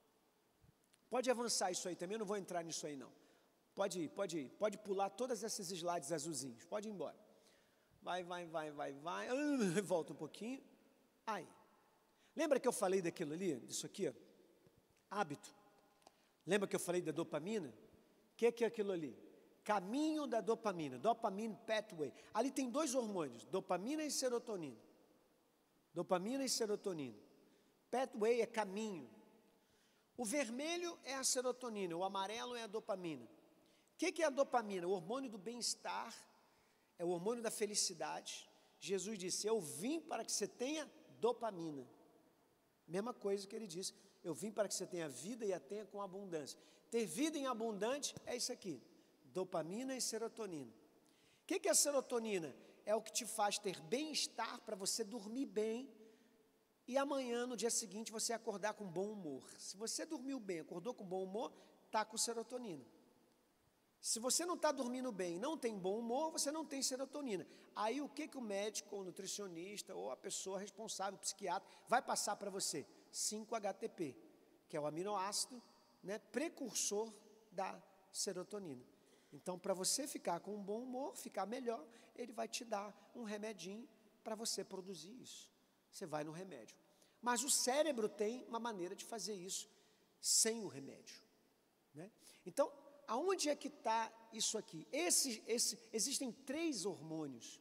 Pode avançar isso aí também, eu não vou entrar nisso aí não. Pode ir, pode ir, pode pular todas esses slides azulzinhos, pode ir embora. Vai, vai, vai, vai, vai, uh, volta um pouquinho. Aí. Lembra que eu falei daquilo ali, disso aqui, ó? Hábito. Lembra que eu falei da dopamina? O que, que é aquilo ali? Caminho da dopamina, dopamine pathway. Ali tem dois hormônios, dopamina e serotonina. Dopamina e serotonina. Pathway é caminho. O vermelho é a serotonina, o amarelo é a dopamina. O que, que é a dopamina? O hormônio do bem-estar, é o hormônio da felicidade. Jesus disse, eu vim para que você tenha dopamina. Mesma coisa que ele disse, eu vim para que você tenha vida e a tenha com abundância. Ter vida em abundante é isso aqui, dopamina e serotonina. O que, que é a serotonina? É o que te faz ter bem-estar para você dormir bem e amanhã, no dia seguinte, você acordar com bom humor. Se você dormiu bem, acordou com bom humor, está com serotonina. Se você não está dormindo bem, não tem bom humor, você não tem serotonina. Aí o que, que o médico, ou o nutricionista, ou a pessoa responsável, o psiquiatra, vai passar para você? cinco H T P, que é o aminoácido, né, precursor da serotonina. Então, para você ficar com um bom humor, ficar melhor, ele vai te dar um remedinho para você produzir isso. Você vai no remédio. Mas o cérebro tem uma maneira de fazer isso sem o remédio, né? Então, aonde é que está isso aqui? Esse, esse, existem três hormônios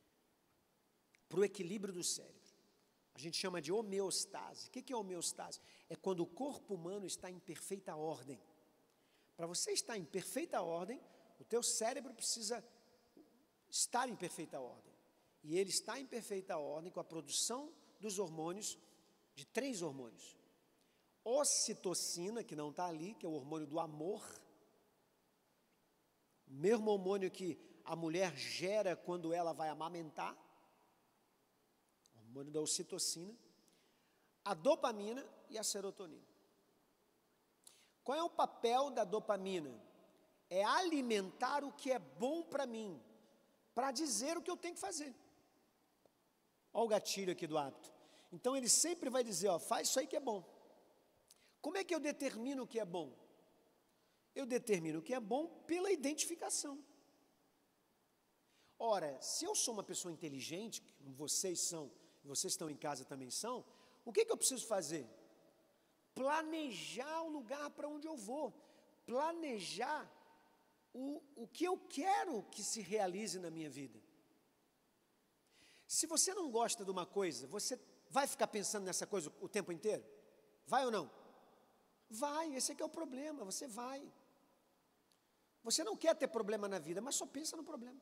para o equilíbrio do cérebro. A gente chama de homeostase. O que é homeostase? É quando o corpo humano está em perfeita ordem. Para você estar em perfeita ordem, o teu cérebro precisa estar em perfeita ordem. E ele está em perfeita ordem com a produção dos hormônios, de três hormônios. Ocitocina, que não está ali, que é o hormônio do amor. O mesmo hormônio que a mulher gera quando ela vai amamentar. O hormônio da ocitocina. A dopamina e a serotonina. Qual é o papel da dopamina? É alimentar o que é bom para mim, para dizer o que eu tenho que fazer. Olha o gatilho aqui do hábito. Então ele sempre vai dizer, ó, faz isso aí que é bom. Como é que eu determino o que é bom? Eu determino o que é bom pela identificação. Ora, se eu sou uma pessoa inteligente, como vocês são, vocês estão em casa também são, o que, que eu preciso fazer? Planejar o lugar para onde eu vou. Planejar o, o que eu quero que se realize na minha vida. Se você não gosta de uma coisa, você vai ficar pensando nessa coisa o tempo inteiro? Vai ou não? Vai, esse é que é o problema, você vai. Você não quer ter problema na vida, mas só pensa no problema.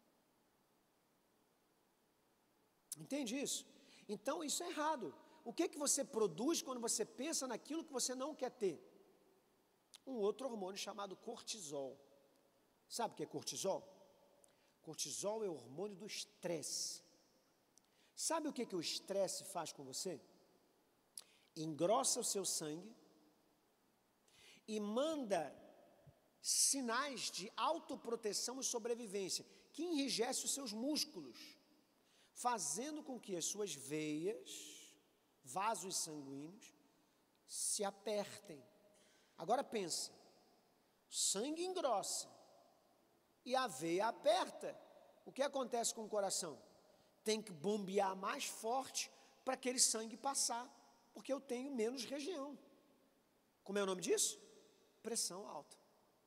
Entende isso? Então, isso é errado. O que, que você produz quando você pensa naquilo que você não quer ter? Um outro hormônio chamado cortisol. Sabe o que é cortisol? Cortisol é o hormônio do estresse. Sabe o que, que o estresse faz com você? Engrossa o seu sangue e manda sinais de autoproteção e sobrevivência, que enrijece os seus músculos, fazendo com que as suas veias, vasos sanguíneos, se apertem. Agora pensa, o sangue engrossa e a veia aperta. O que acontece com o coração? Tem que bombear mais forte para aquele sangue passar, porque eu tenho menos região. Como é o nome disso? Pressão alta.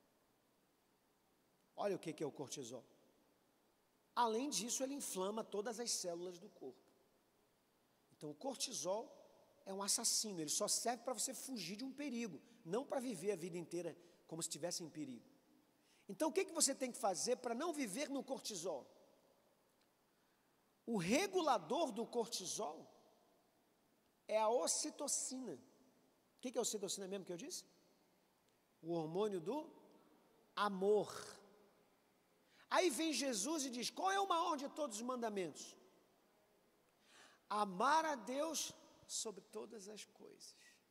Olha o que é o cortisol. Além disso, ele inflama todas as células do corpo. Então, o cortisol é um assassino, ele só serve para você fugir de um perigo, não para viver a vida inteira como se estivesse em perigo. Então, o que, que você tem que fazer para não viver no cortisol? O regulador do cortisol é a ocitocina. O que, que é a ocitocina mesmo que eu disse? O hormônio do amor. Aí vem Jesus e diz, qual é o maior de todos os mandamentos? amar a Deus sobre todas as coisas,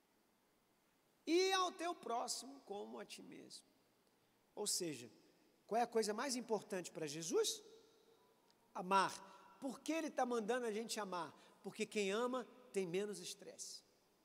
e ao teu próximo como a ti mesmo. Ou seja, qual é a coisa mais importante para Jesus? Amar. Por que Ele está mandando a gente amar? Porque quem ama tem menos estresse.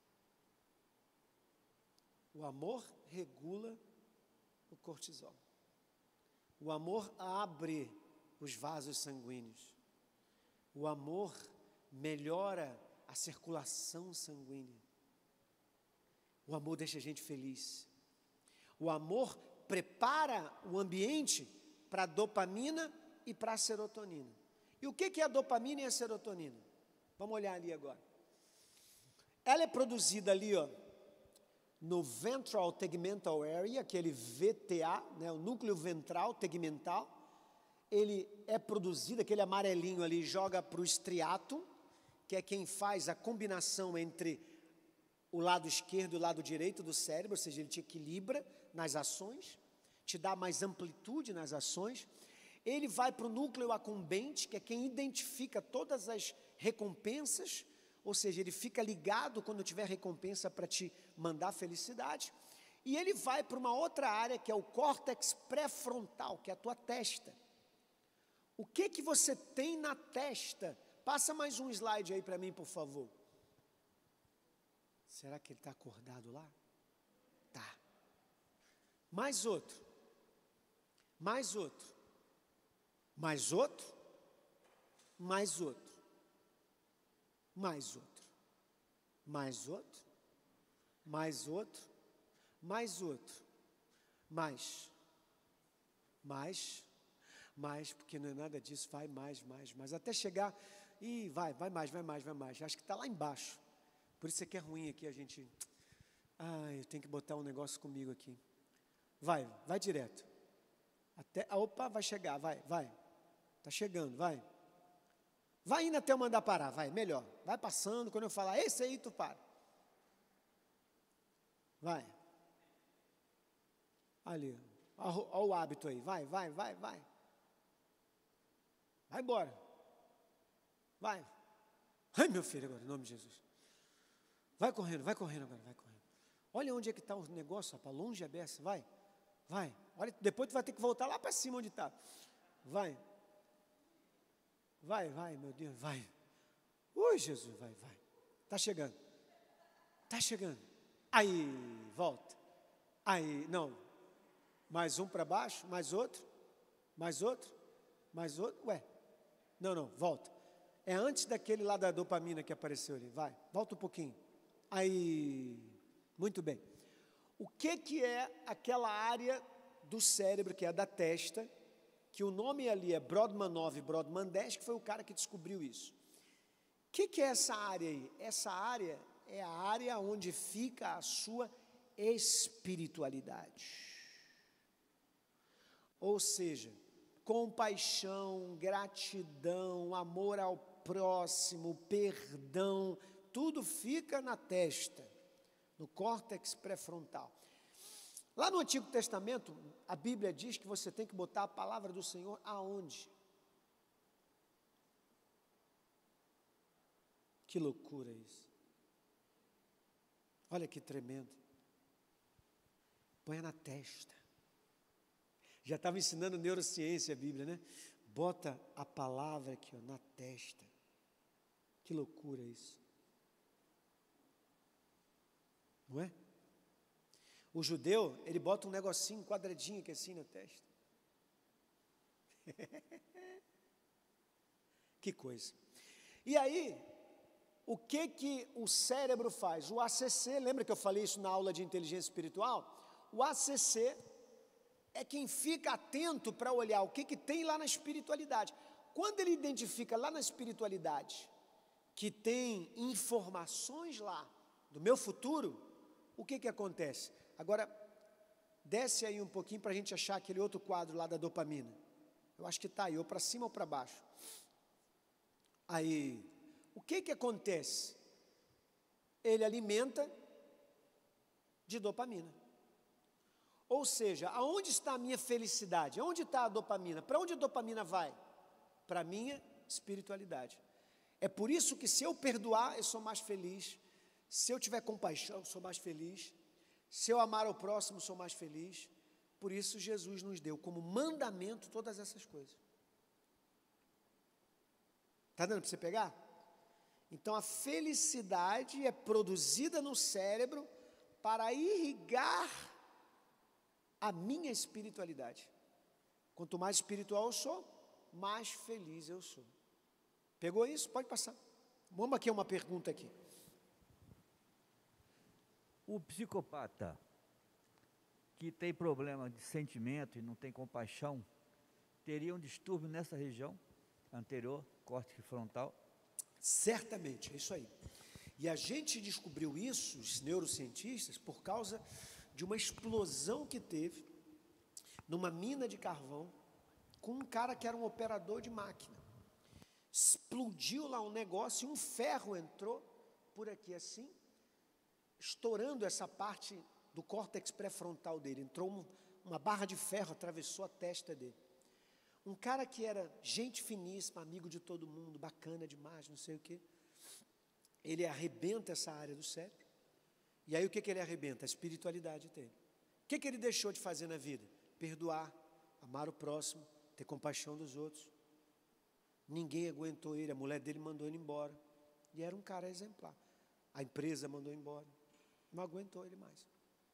O amor regula o cortisol. O amor abre os vasos sanguíneos. O amor melhora a circulação sanguínea. O amor deixa a gente feliz. O amor prepara o ambiente para a dopamina e para a serotonina. E o que é a dopamina e a serotonina? Vamos olhar ali agora. Ela é produzida ali, ó, no Ventral Tegmental Area, aquele V T A, né, o núcleo ventral tegmental. Ele é produzido, aquele amarelinho ali, joga para o estriato, que é quem faz a combinação entre o lado esquerdo e o lado direito do cérebro, ou seja, ele te equilibra nas ações, te dá mais amplitude nas ações. Ele vai para o núcleo accumbente, que é quem identifica todas as recompensas, ou seja, ele fica ligado quando tiver recompensa para te mandar felicidade. E ele vai para uma outra área, que é o córtex pré-frontal, que é a tua testa. O que que você tem na testa? Passa mais um slide aí para mim, por favor. Será que ele está acordado lá? Tá. Mais outro. Mais outro. Mais outro. Mais outro. Mais outro. Mais outro. Mais outro. Mais outro. Mais. Mais. Mais, porque não é nada disso, vai mais, mais, mais. Até chegar, e vai, vai mais, vai mais, vai mais. Acho que está lá embaixo. Por isso é que é ruim aqui a gente... Ah, eu tenho que botar um negócio comigo aqui. Vai, vai direto. Até, opa, vai chegar, vai, vai. Está chegando, vai. Vai indo até eu mandar parar, vai, melhor. Vai passando, quando eu falar, esse aí tu para. Vai. Ali, olha o hábito aí, vai, vai, vai, vai. Vai embora. Vai. Ai, meu filho, agora, em nome de Jesus. Vai correndo, vai correndo agora, vai correndo. Olha onde é que está o negócio, rapaz, longe a beça, vai. Vai. Olha, depois tu vai ter que voltar lá para cima onde está. Vai. Vai, vai, meu Deus, vai. Ui, Jesus, vai, vai. Está chegando. Está chegando. Aí, volta. Aí, não. Mais um para baixo, mais outro. Mais outro. Mais outro. Ué. Não, não, volta. É antes daquele lá da dopamina que apareceu ali. Vai, volta um pouquinho. Aí, muito bem. O que que é aquela área do cérebro, que é da testa, que o nome ali é Brodmann nove e Brodmann dez, que foi o cara que descobriu isso. O que que é essa área aí? Essa área é a área onde fica a sua espiritualidade. Ou seja, compaixão, gratidão, amor ao próximo, perdão, tudo fica na testa, no córtex pré-frontal. Lá no Antigo Testamento, a Bíblia diz que você tem que botar a palavra do Senhor aonde? Que loucura isso. Olha que tremendo. Põe na testa. Já estava ensinando neurociência a Bíblia, né? Bota a palavra aqui, ó, na testa. Que loucura isso. Não é? O judeu, ele bota um negocinho, um quadradinho aqui assim na testa. Que coisa. E aí, o que que o cérebro faz? O A C C, lembra que eu falei isso na aula de inteligência espiritual? O A C C é quem fica atento para olhar o que que tem lá na espiritualidade. Quando ele identifica lá na espiritualidade que tem informações lá do meu futuro, o que que acontece? Agora, desce aí um pouquinho para a gente achar aquele outro quadro lá da dopamina. Eu acho que está aí, ou para cima ou para baixo. Aí, o que que acontece? Ele alimenta de dopamina. Ou seja, aonde está a minha felicidade? Aonde está a dopamina? Para onde a dopamina vai? Para a minha espiritualidade. É por isso que se eu perdoar, eu sou mais feliz. Se eu tiver compaixão, eu sou mais feliz. Se eu amar ao próximo, eu sou mais feliz. Por isso Jesus nos deu como mandamento todas essas coisas. Está dando para você pegar? Então a felicidade é produzida no cérebro para irrigar a minha espiritualidade. Quanto mais espiritual eu sou, mais feliz eu sou. Pegou isso? Pode passar. Vamos aqui uma pergunta aqui. O psicopata que tem problema de sentimento e não tem compaixão, teria um distúrbio nessa região anterior, córtex frontal? Certamente, é isso aí. E a gente descobriu isso, os neurocientistas, por causa de uma explosão que teve numa mina de carvão com um cara que era um operador de máquina. Explodiu lá um negócio e um ferro entrou por aqui assim, estourando essa parte do córtex pré-frontal dele. Entrou um, uma barra de ferro, atravessou a testa dele. Um cara que era gente finíssima, amigo de todo mundo, bacana demais, não sei o quê. Ele arrebenta essa área do cérebro. E aí o que, que ele arrebenta? A espiritualidade dele. O que, que ele deixou de fazer na vida? Perdoar, amar o próximo, ter compaixão dos outros. Ninguém aguentou ele, a mulher dele mandou ele embora. E era um cara exemplar. A empresa mandou embora. Não aguentou ele mais.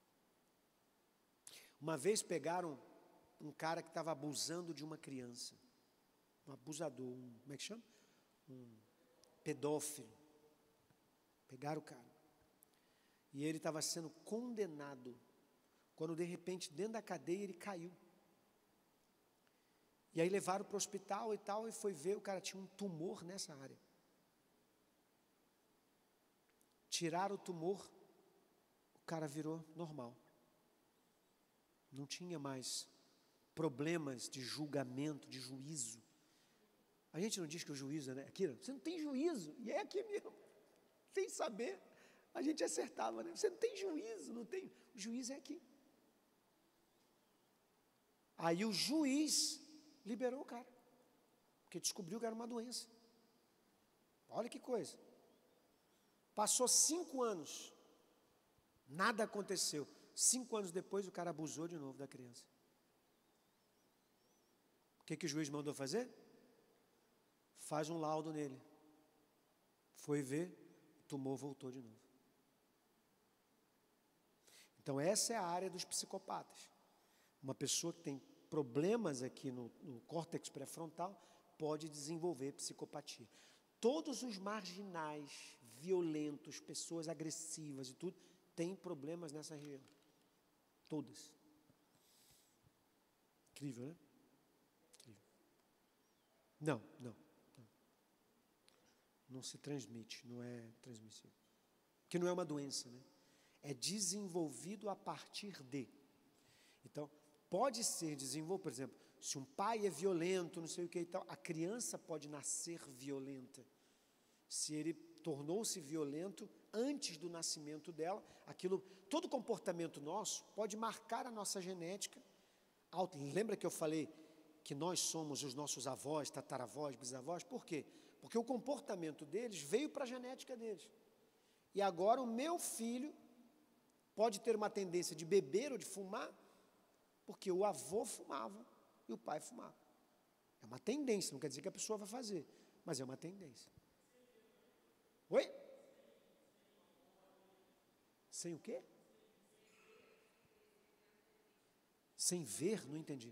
Uma vez pegaram um cara que estava abusando de uma criança. Um abusador, um, como é que chama? Um pedófilo. Pegaram o cara. E ele estava sendo condenado. Quando de repente, dentro da cadeia, ele caiu. E aí levaram para o hospital e tal, e foi ver, o cara tinha um tumor nessa área. Tiraram o tumor, o cara virou normal. Não tinha mais problemas de julgamento, de juízo. A gente não diz que o juízo é, né? Aqui, você não tem juízo, e é aqui mesmo. Sem saber, a gente acertava, né? Você não tem juízo, não tem. O juiz é aqui. Aí o juiz liberou o cara, porque descobriu que era uma doença. Olha que coisa. Passou cinco anos, nada aconteceu. Cinco anos depois, o cara abusou de novo da criança. O que, que o juiz mandou fazer? Faz um laudo nele. Foi ver, o tumor voltou de novo. Então essa é a área dos psicopatas. Uma pessoa que tem problemas aqui no, no córtex pré-frontal pode desenvolver psicopatia. Todos os marginais, violentos, pessoas agressivas e tudo, têm problemas nessa região. Todas. Incrível, né? Incrível. Não, não, não. Não se transmite, não é transmissível. Porque não é uma doença, né? É desenvolvido a partir de. Então, pode ser desenvolvido, por exemplo, se um pai é violento, não sei o que e tal, a criança pode nascer violenta. Se ele tornou-se violento antes do nascimento dela, aquilo, todo comportamento nosso pode marcar a nossa genética. Lembra que eu falei que nós somos os nossos avós, tataravós, bisavós? Por quê? Porque o comportamento deles veio para a genética deles. E agora o meu filho pode ter uma tendência de beber ou de fumar, porque o avô fumava e o pai fumava. É uma tendência, não quer dizer que a pessoa vai fazer, mas é uma tendência. Oi? Sem o quê? Sem ver, não entendi.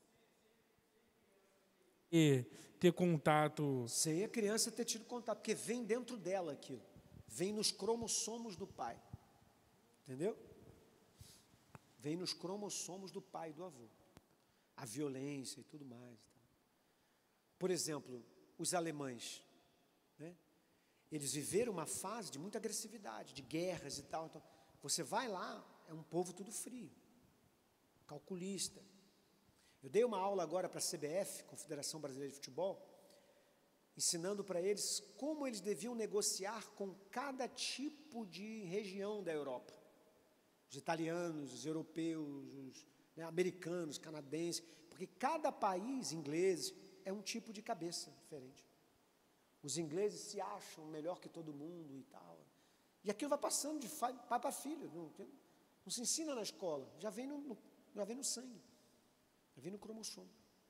E ter contato. Sem a criança ter tido contato, porque vem dentro dela aquilo. Vem nos cromossomos do pai. Entendeu? Vem nos cromossomos do pai e do avô. A violência e tudo mais. Por exemplo, os alemães, né? Eles viveram uma fase de muita agressividade, de guerras e tal. Então, você vai lá, é um povo tudo frio, calculista. Eu dei uma aula agora para a C B F, Confederação Brasileira de Futebol, ensinando para eles como eles deviam negociar com cada tipo de região da Europa. Os italianos, os europeus, os né, americanos, canadenses, porque cada país, ingleses, é um tipo de cabeça diferente. Os ingleses se acham melhor que todo mundo e tal. E aquilo vai passando de pai para filho. Não, não se ensina na escola. Já vem no, no, já vem no sangue. Já vem no cromossomo.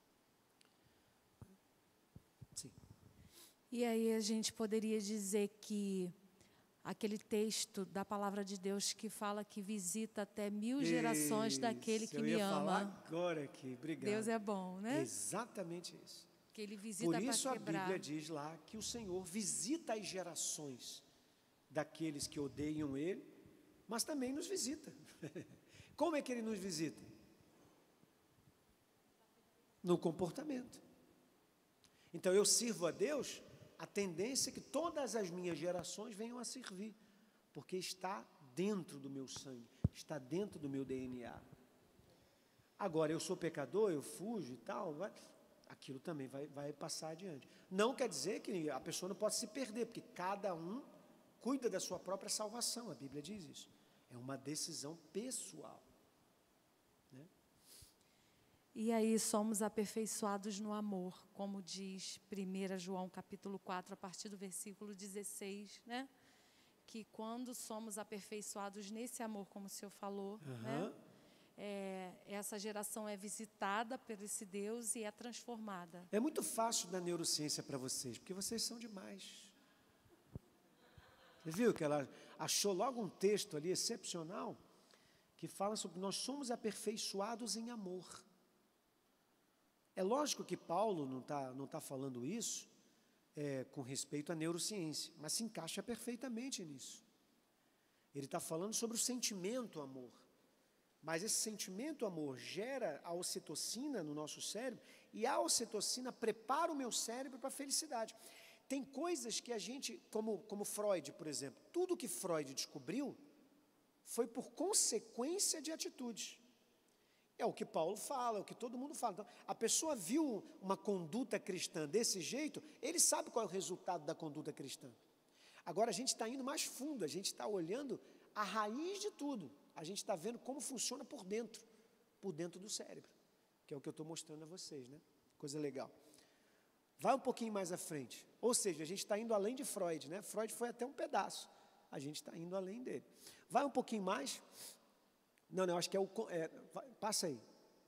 Sim. E aí a gente poderia dizer que aquele texto da palavra de Deus que fala que visita até mil gerações daquele que eu me ia falar ama. agora aqui, obrigado. Deus é bom, né? Exatamente isso. Que ele visita Por para isso a quebrar. Bíblia diz lá que o Senhor visita as gerações daqueles que odeiam Ele, mas também nos visita. Como é que Ele nos visita? No comportamento. Então eu sirvo a Deus, a tendência é que todas as minhas gerações venham a servir, porque está dentro do meu sangue, está dentro do meu D N A. Agora, eu sou pecador, eu fujo e tal, vai, aquilo também vai, vai passar adiante. Não quer dizer que a pessoa não pode se perder, porque cada um cuida da sua própria salvação, a Bíblia diz isso. É uma decisão pessoal. Né? E aí somos aperfeiçoados no amor, como diz primeiro João capítulo quatro, a partir do versículo dezesseis, né? Que quando somos aperfeiçoados nesse amor, como o senhor falou, Uhum. né? É, essa geração é visitada por esse Deus e é transformada. É muito fácil da neurociência para vocês, porque vocês são demais. Você viu que ela achou logo um texto ali excepcional, que fala sobre nós somos aperfeiçoados em amor. É lógico que Paulo não está não tá falando isso é, com respeito à neurociência, mas se encaixa perfeitamente nisso. Ele está falando sobre o sentimento amor. Mas esse sentimento amor gera a ocitocina no nosso cérebro, e a ocitocina prepara o meu cérebro para a felicidade. Tem coisas que a gente, como, como Freud, por exemplo, tudo que Freud descobriu foi por consequência de atitudes. É o que Paulo fala, é o que todo mundo fala. Então, a pessoa viu uma conduta cristã desse jeito, ele sabe qual é o resultado da conduta cristã. Agora a gente está indo mais fundo, a gente está olhando a raiz de tudo. A gente está vendo como funciona por dentro, por dentro do cérebro, que é o que eu estou mostrando a vocês, né? Coisa legal. Vai um pouquinho mais à frente. Ou seja, a gente está indo além de Freud, né? Freud foi até um pedaço. A gente está indo além dele. Vai um pouquinho mais. Não, não, acho que é o... É, vai, passa aí.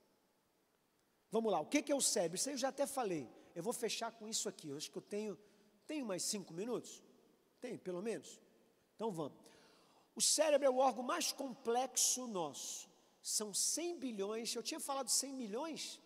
Vamos lá, o que, que é o cérebro? Isso aí eu já até falei. Eu vou fechar com isso aqui. Eu acho que eu tenho... Tenho mais cinco minutos? Tem, pelo menos? Então vamos. O cérebro é o órgão mais complexo nosso. São cem bilhões, eu tinha falado cem milhões?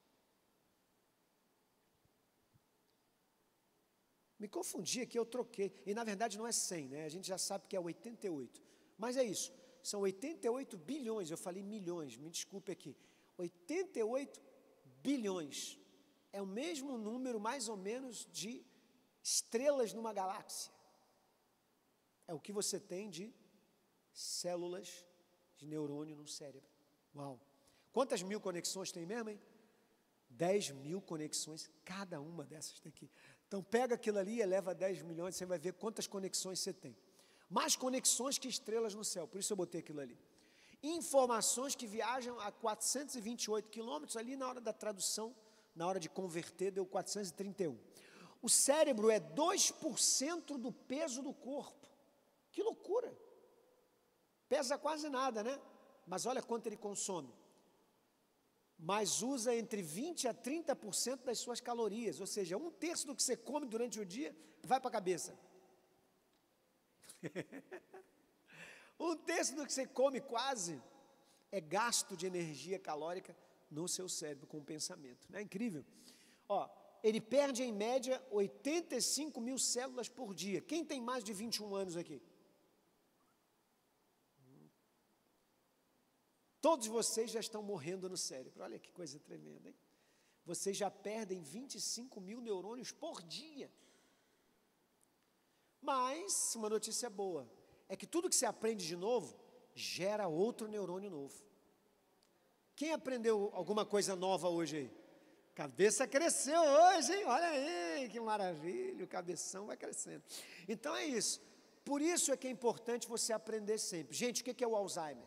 Me confundi aqui, eu troquei. E na verdade não é cem, né? A gente já sabe que é oitenta e oito. Mas é isso, são oitenta e oito bilhões, eu falei milhões, me desculpe aqui. oitenta e oito bilhões. É o mesmo número, mais ou menos, de estrelas numa galáxia. É o que você tem de células de neurônio no cérebro. Uau! Quantas mil conexões tem mesmo, hein? dez mil conexões, cada uma dessas daqui. Então pega aquilo ali e eleva a dez milhões, você vai ver quantas conexões você tem. Mais conexões que estrelas no céu, por isso eu botei aquilo ali. Informações que viajam a quatrocentos e vinte e oito quilômetros, ali na hora da tradução, na hora de converter, deu quatrocentos e trinta e um. O cérebro é dois por cento do peso do corpo. Que loucura! Pesa quase nada, né? Mas olha quanto ele consome. Mas usa entre vinte a trinta por cento das suas calorias, ou seja, um terço do que você come durante o dia vai para a cabeça. Um terço do que você come quase é gasto de energia calórica no seu cérebro com o pensamento. Não é incrível? Ó, ele perde em média oitenta e cinco mil células por dia. Quem tem mais de vinte e um anos aqui? Todos vocês já estão morrendo no cérebro. Olha que coisa tremenda, hein? Vocês já perdem vinte e cinco mil neurônios por dia. Mas, uma notícia boa, é que tudo que você aprende de novo, gera outro neurônio novo. Quem aprendeu alguma coisa nova hoje aí? Cabeça cresceu hoje, hein? Olha aí, que maravilha, o cabeção vai crescendo. Então é isso. Por isso é que é importante você aprender sempre. Gente, o que é o Alzheimer?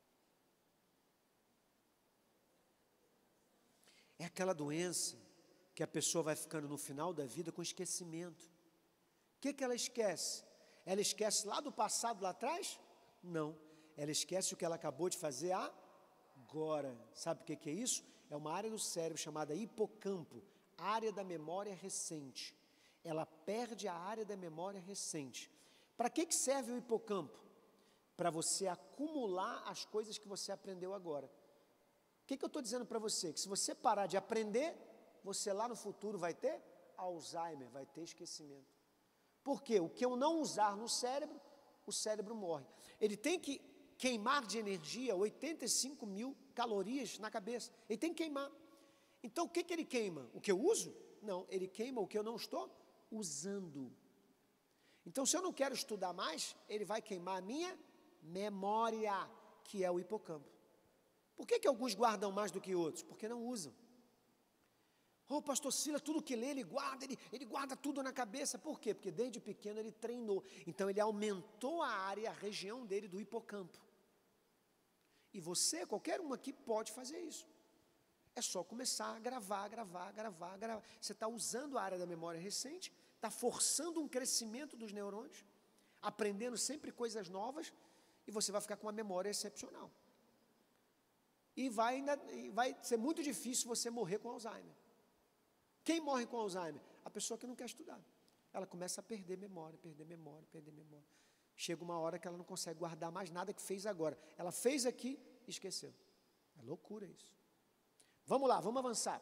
É aquela doença que a pessoa vai ficando no final da vida com esquecimento. O que, que ela esquece? Ela esquece lá do passado, lá atrás? Não. Ela esquece o que ela acabou de fazer agora. Sabe o que, que é isso? É uma área do cérebro chamada hipocampo, área da memória recente. Ela perde a área da memória recente. Para que, que serve o hipocampo? Para você acumular as coisas que você aprendeu agora. O que, que eu estou dizendo para você? Que se você parar de aprender, você lá no futuro vai ter Alzheimer, vai ter esquecimento. Por quê? O que eu não usar no cérebro, o cérebro morre. Ele tem que queimar de energia oitenta e cinco mil calorias na cabeça. Ele tem que queimar. Então, o que, que ele queima? O que eu uso? Não, ele queima o que eu não estou usando. Então, se eu não quero estudar mais, ele vai queimar a minha memória, que é o hipocampo. Por que, que alguns guardam mais do que outros? Porque não usam. Oh, pastor Silas, tudo que lê, ele guarda, ele, ele guarda tudo na cabeça. Por quê? Porque desde pequeno ele treinou. Então, ele aumentou a área, a região dele do hipocampo. E você, qualquer um aqui, pode fazer isso. É só começar a gravar, gravar, gravar, gravar. Você está usando a área da memória recente, está forçando um crescimento dos neurônios, aprendendo sempre coisas novas, e você vai ficar com uma memória excepcional. E vai, ainda, e vai ser muito difícil você morrer com Alzheimer. Quem morre com Alzheimer? A pessoa que não quer estudar. Ela começa a perder memória, perder memória, perder memória. Chega uma hora que ela não consegue guardar mais nada que fez agora. Ela fez aqui e esqueceu. É loucura isso. Vamos lá, vamos avançar.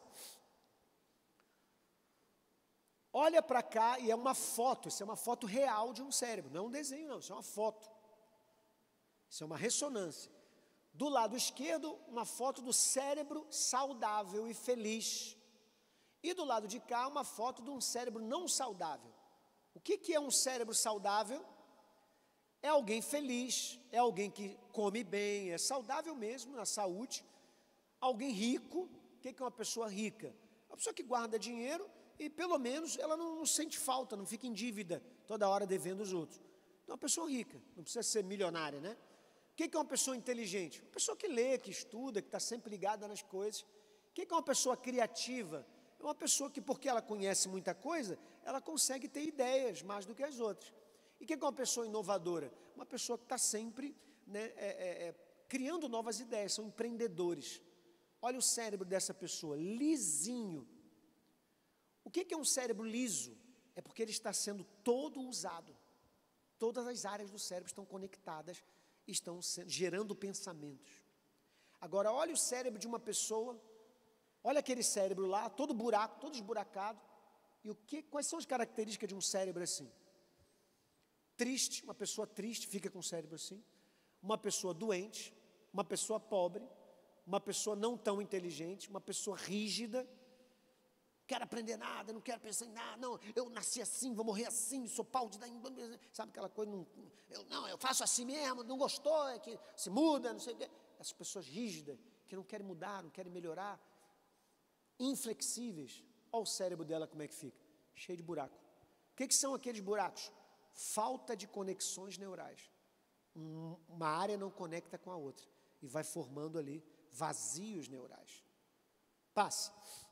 Olha para cá e é uma foto, isso é uma foto real de um cérebro, não é um desenho não, isso é uma foto. Isso é uma ressonância. Do lado esquerdo, uma foto do cérebro saudável e feliz. E do lado de cá, uma foto de um cérebro não saudável. O que, que é um cérebro saudável? É alguém feliz, é alguém que come bem, é saudável mesmo, na saúde. Alguém rico. O que, que é uma pessoa rica? Uma pessoa que guarda dinheiro e pelo menos ela não, não sente falta, não fica em dívida toda hora devendo os outros. Então, uma pessoa rica, não precisa ser milionária, né? O que, que é uma pessoa inteligente? Uma pessoa que lê, que estuda, que está sempre ligada nas coisas. O que, que é uma pessoa criativa? É uma pessoa que, porque ela conhece muita coisa, ela consegue ter ideias mais do que as outras. E o que é uma pessoa inovadora? Uma pessoa que está sempre né, é, é, é, criando novas ideias, são empreendedores. Olha o cérebro dessa pessoa, lisinho. O que é um cérebro liso? É porque ele está sendo todo usado. Todas as áreas do cérebro estão conectadas, estão sendo, gerando pensamentos. Agora, olha o cérebro de uma pessoa, olha aquele cérebro lá, todo buraco, todo esburacado. E o que, quais são as características de um cérebro assim? Triste, uma pessoa triste fica com o cérebro assim. Uma pessoa doente, uma pessoa pobre, uma pessoa não tão inteligente, uma pessoa rígida. Não quero aprender nada, não quero pensar em nada, não, eu nasci assim, vou morrer assim, sou pau de dar, sabe aquela coisa, não, eu, não, eu faço assim mesmo, não gostou, é que se muda, não sei o quê. Essas pessoas rígidas, que não querem mudar, não querem melhorar, inflexíveis, olha o cérebro dela como é que fica, cheio de buraco. O que, que são aqueles buracos? Falta de conexões neurais. Um, uma área não conecta com a outra, e vai formando ali vazios neurais. Passe.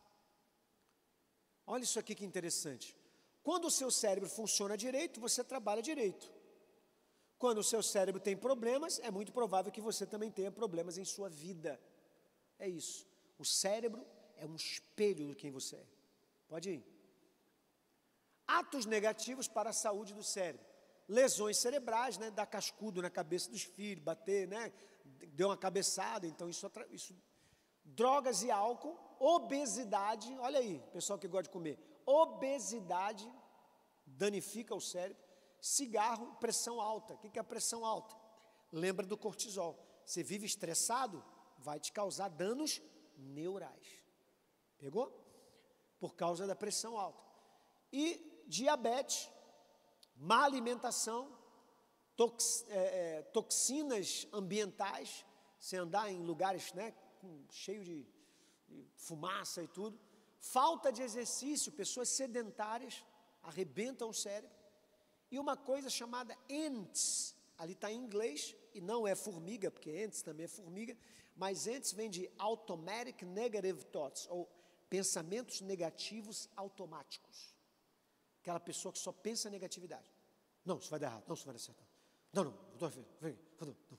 Olha isso aqui que interessante. Quando o seu cérebro funciona direito, você trabalha direito. Quando o seu cérebro tem problemas, é muito provável que você também tenha problemas em sua vida. É isso. O cérebro é um espelho de quem você é. Pode ir. Atos negativos para a saúde do cérebro. Lesões cerebrais, né? Dar cascudo na cabeça dos filhos, bater, né? Deu uma cabeçada, então isso... isso drogas e álcool, obesidade, olha aí, pessoal que gosta de comer, obesidade danifica o cérebro, cigarro, pressão alta. O que é a pressão alta? Lembra do cortisol. Você vive estressado, vai te causar danos neurais. Pegou? Por causa da pressão alta. E diabetes, má alimentação, tox, é, é, toxinas ambientais, você andar em lugares, né, cheio de, de fumaça e tudo, falta de exercício, pessoas sedentárias, arrebentam o cérebro, e uma coisa chamada A N T S, ali está em inglês, e não é formiga, porque A N T S também é formiga, mas A N T S vem de Automatic Negative Thoughts, ou Pensamentos negativos automáticos. Aquela pessoa que só pensa em negatividade. Não, isso vai dar errado. Não, isso vai dar certo. Não, não, não, não, não, não.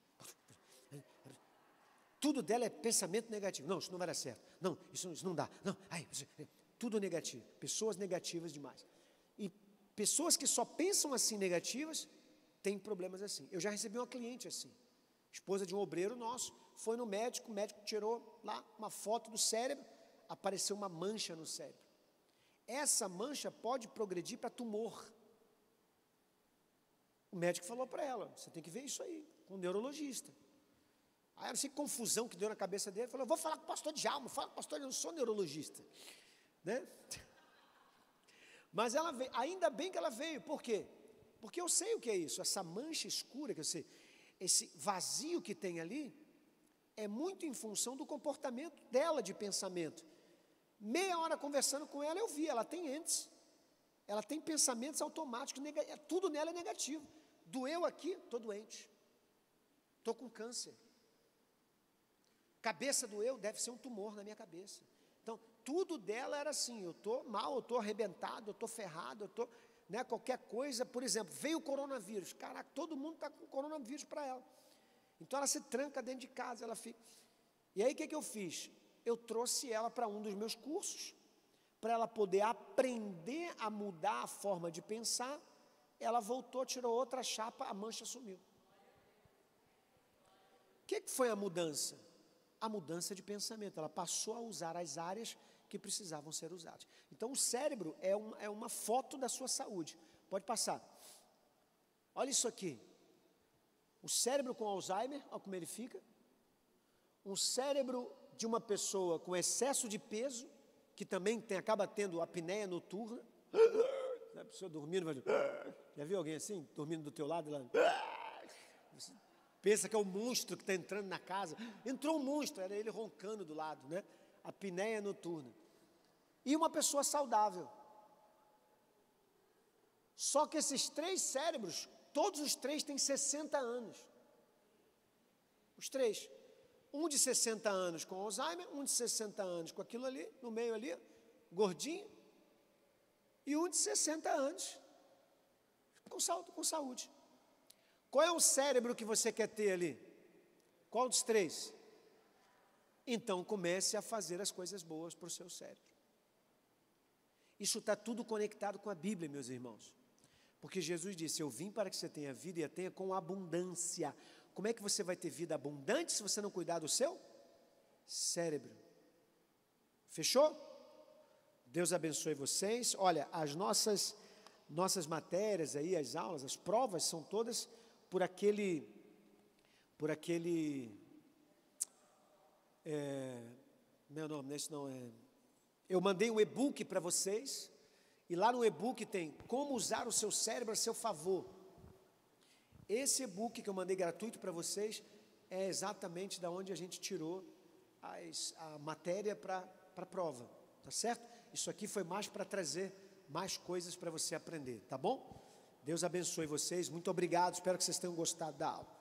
Tudo dela é pensamento negativo. Não, isso não vai dar certo. Não, isso, isso não dá. Não, ai, tudo negativo. Pessoas negativas demais. E pessoas que só pensam assim negativas, têm problemas assim. Eu já recebi uma cliente assim. Esposa de um obreiro nosso, foi no médico, o médico tirou lá uma foto do cérebro, apareceu uma mancha no cérebro. Essa mancha pode progredir para tumor. O médico falou para ela, você tem que ver isso aí, com o neurologista. Aí eu não sei que confusão que deu na cabeça dele, falou, vou falar com o pastor Djalma, fala com o pastor, eu não sou neurologista. Né? Mas ela veio, ainda bem que ela veio, por quê? Porque eu sei o que é isso, essa mancha escura, que eu sei, esse vazio que tem ali, é muito em função do comportamento dela de pensamento. Meia hora conversando com ela, eu vi, ela tem entes, ela tem pensamentos automáticos, tudo nela é negativo. Doeu aqui, estou doente, estou com câncer. Cabeça doeu, deve ser um tumor na minha cabeça. Então, tudo dela era assim, eu estou mal, eu estou arrebentado, eu estou ferrado, eu estou, né, qualquer coisa, por exemplo, veio o coronavírus, caraca, todo mundo está com coronavírus para ela. Então, ela se tranca dentro de casa, ela fica... E aí, o que, que eu fiz? Eu trouxe ela para um dos meus cursos, para ela poder aprender a mudar a forma de pensar. Ela voltou, tirou outra chapa, a mancha sumiu. O que, que foi a mudança? A mudança de pensamento. Ela passou a usar as áreas que precisavam ser usadas. Então, o cérebro é, um, é uma foto da sua saúde. Pode passar. Olha isso aqui. O cérebro com Alzheimer, olha como ele fica. Um cérebro de uma pessoa com excesso de peso, que também tem, acaba tendo apneia noturna. A pessoa dormindo, vai... Já viu alguém assim, dormindo do teu lado? Lá? Você pensa que é um monstro que está entrando na casa. Entrou um monstro, era ele roncando do lado, né? Apneia noturna. E uma pessoa saudável. Só que esses três cérebros, todos os três têm sessenta anos. Os três. Um de sessenta anos com Alzheimer, um de sessenta anos com aquilo ali, no meio ali, gordinho, e um de sessenta anos com saúde, com saúde. Qual é o cérebro que você quer ter ali? Qual dos três? Então comece a fazer as coisas boas para o seu cérebro. Isso está tudo conectado com a Bíblia, meus irmãos. Porque Jesus disse, eu vim para que você tenha vida e a tenha com abundância. Como é que você vai ter vida abundante se você não cuidar do seu cérebro? Fechou? Deus abençoe vocês. Olha, as nossas, nossas matérias aí, as aulas, as provas são todas por aquele, por aquele, é, meu nome, esse não é, eu mandei um e-book para vocês, e lá no e-book tem como usar o seu cérebro a seu favor. Esse e-book que eu mandei gratuito para vocês é exatamente da onde a gente tirou as, a matéria para a prova, tá certo? Isso aqui foi mais para trazer mais coisas para você aprender, tá bom? Deus abençoe vocês, muito obrigado, espero que vocês tenham gostado da aula.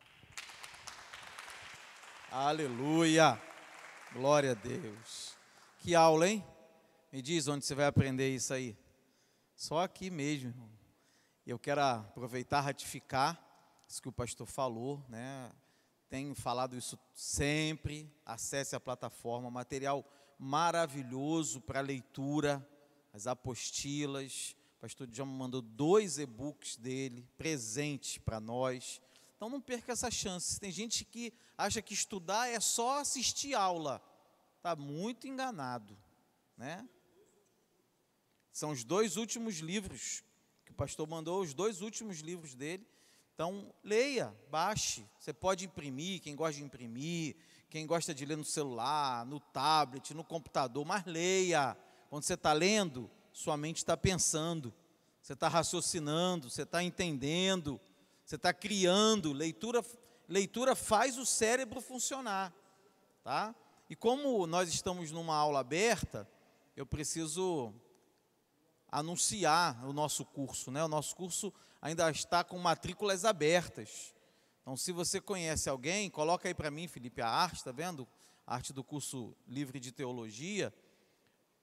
Aleluia, glória a Deus. Que aula, hein? Me diz onde você vai aprender isso aí. Só aqui mesmo, irmão. Eu quero aproveitar e ratificar isso que o pastor falou, né? Tenho falado isso sempre. Acesse a plataforma, material maravilhoso para leitura, as apostilas. O pastor já me mandou dois e-books dele, presente para nós. Então não perca essa chance. Tem gente que acha que estudar é só assistir aula. Está muito enganado, né? São os dois últimos livros que o pastor mandou, os dois últimos livros dele. Então, leia, baixe. Você pode imprimir, quem gosta de imprimir, quem gosta de ler no celular, no tablet, no computador, mas leia. Quando você está lendo, sua mente está pensando, você está raciocinando, você está entendendo, você está criando. Leitura, leitura faz o cérebro funcionar, tá? E como nós estamos numa aula aberta, eu preciso anunciar o nosso curso, né? O nosso curso ainda está com matrículas abertas. Então, se você conhece alguém, coloca aí para mim, Felipe, a arte, está vendo? A arte do curso livre de teologia.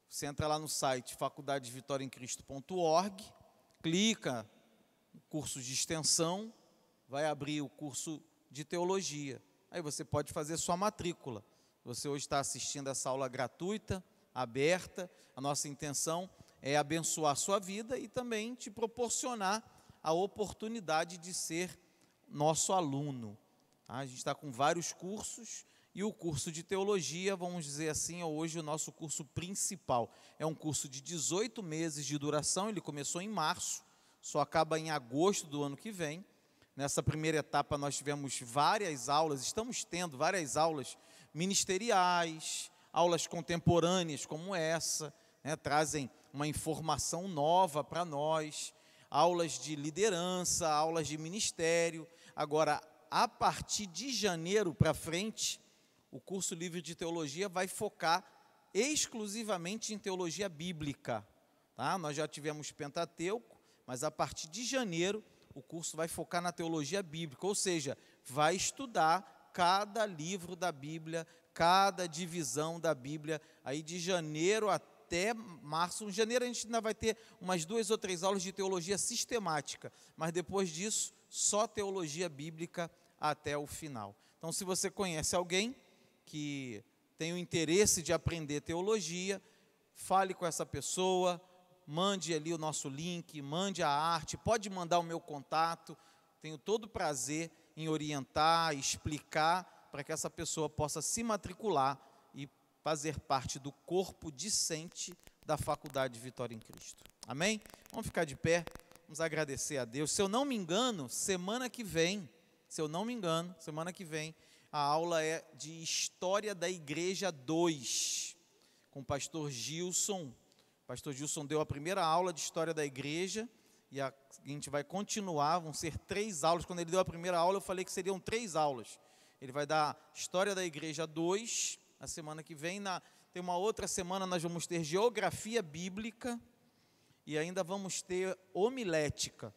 Você entra lá no site faculdade vitória em cristo ponto org, clica no curso de extensão, vai abrir o curso de teologia. Aí você pode fazer sua matrícula. Você hoje está assistindo essa aula gratuita, aberta. A nossa intenção é abençoar a sua vida e também te proporcionar a oportunidade de ser nosso aluno. A gente está com vários cursos e o curso de teologia, vamos dizer assim, é hoje o nosso curso principal. É um curso de dezoito meses de duração, ele começou em março, só acaba em agosto do ano que vem. Nessa primeira etapa nós tivemos várias aulas, estamos tendo várias aulas ministeriais, aulas contemporâneas como essa, né, trazem uma informação nova para nós, aulas de liderança, aulas de ministério. Agora, a partir de janeiro para frente, o curso livre de teologia vai focar exclusivamente em teologia bíblica. Tá? Nós já tivemos Pentateuco, mas a partir de janeiro o curso vai focar na teologia bíblica, ou seja, vai estudar cada livro da Bíblia, cada divisão da Bíblia, aí de janeiro até março. Em janeiro a gente ainda vai ter umas duas ou três aulas de teologia sistemática, mas depois disso, só teologia bíblica até o final. Então, se você conhece alguém que tem o interesse de aprender teologia, fale com essa pessoa, mande ali o nosso link, mande a arte, pode mandar o meu contato. Tenho todo prazer em orientar, explicar, para que essa pessoa possa se matricular e fazer parte do corpo discente da Faculdade Vitória em Cristo. Amém? Vamos ficar de pé, vamos agradecer a Deus. Se eu não me engano, semana que vem, se eu não me engano, semana que vem, a aula é de História da Igreja dois, com o pastor Gilson. O pastor Gilson deu a primeira aula de História da Igreja, e a gente vai continuar, vão ser três aulas. Quando ele deu a primeira aula, eu falei que seriam três aulas. Ele vai dar História da Igreja dois, na semana que vem. Na, tem uma outra semana, nós vamos ter Geografia Bíblica, e ainda vamos ter Homilética,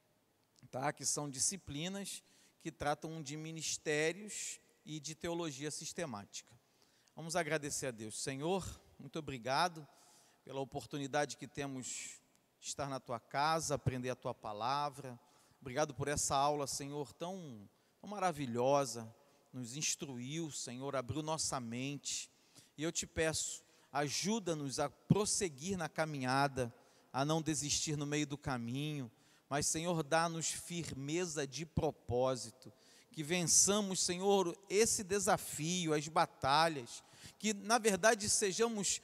tá? Que são disciplinas que tratam de ministérios e de teologia sistemática. Vamos agradecer a Deus. Senhor, muito obrigado pela oportunidade que temos de estar na Tua casa, aprender a Tua palavra. Obrigado por essa aula, Senhor, tão, tão maravilhosa, nos instruiu, Senhor, abriu nossa mente. E eu te peço, ajuda-nos a prosseguir na caminhada, a não desistir no meio do caminho, mas, Senhor, dá-nos firmeza de propósito, que vençamos, Senhor, esse desafio, as batalhas, que, na verdade, sejamos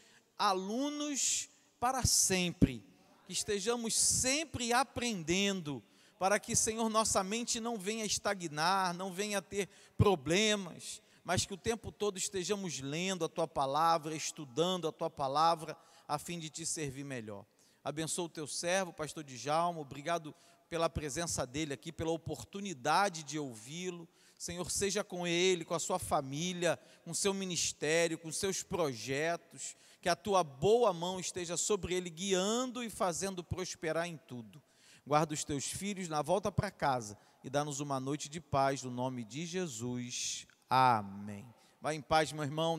alunos para sempre, que estejamos sempre aprendendo, para que, Senhor, nossa mente não venha estagnar, não venha a ter problemas, mas que o tempo todo estejamos lendo a Tua palavra, estudando a Tua palavra, a fim de Te servir melhor. Abençoa o Teu servo, pastor Djalma, obrigado pela presença dele aqui, pela oportunidade de ouvi-lo. Senhor, seja com ele, com a sua família, com o seu ministério, com os seus projetos, que a Tua boa mão esteja sobre ele, guiando e fazendo prosperar em tudo. Guarda os Teus filhos na volta para casa e dá-nos uma noite de paz, no nome de Jesus. Amém. Vai em paz, meu irmão.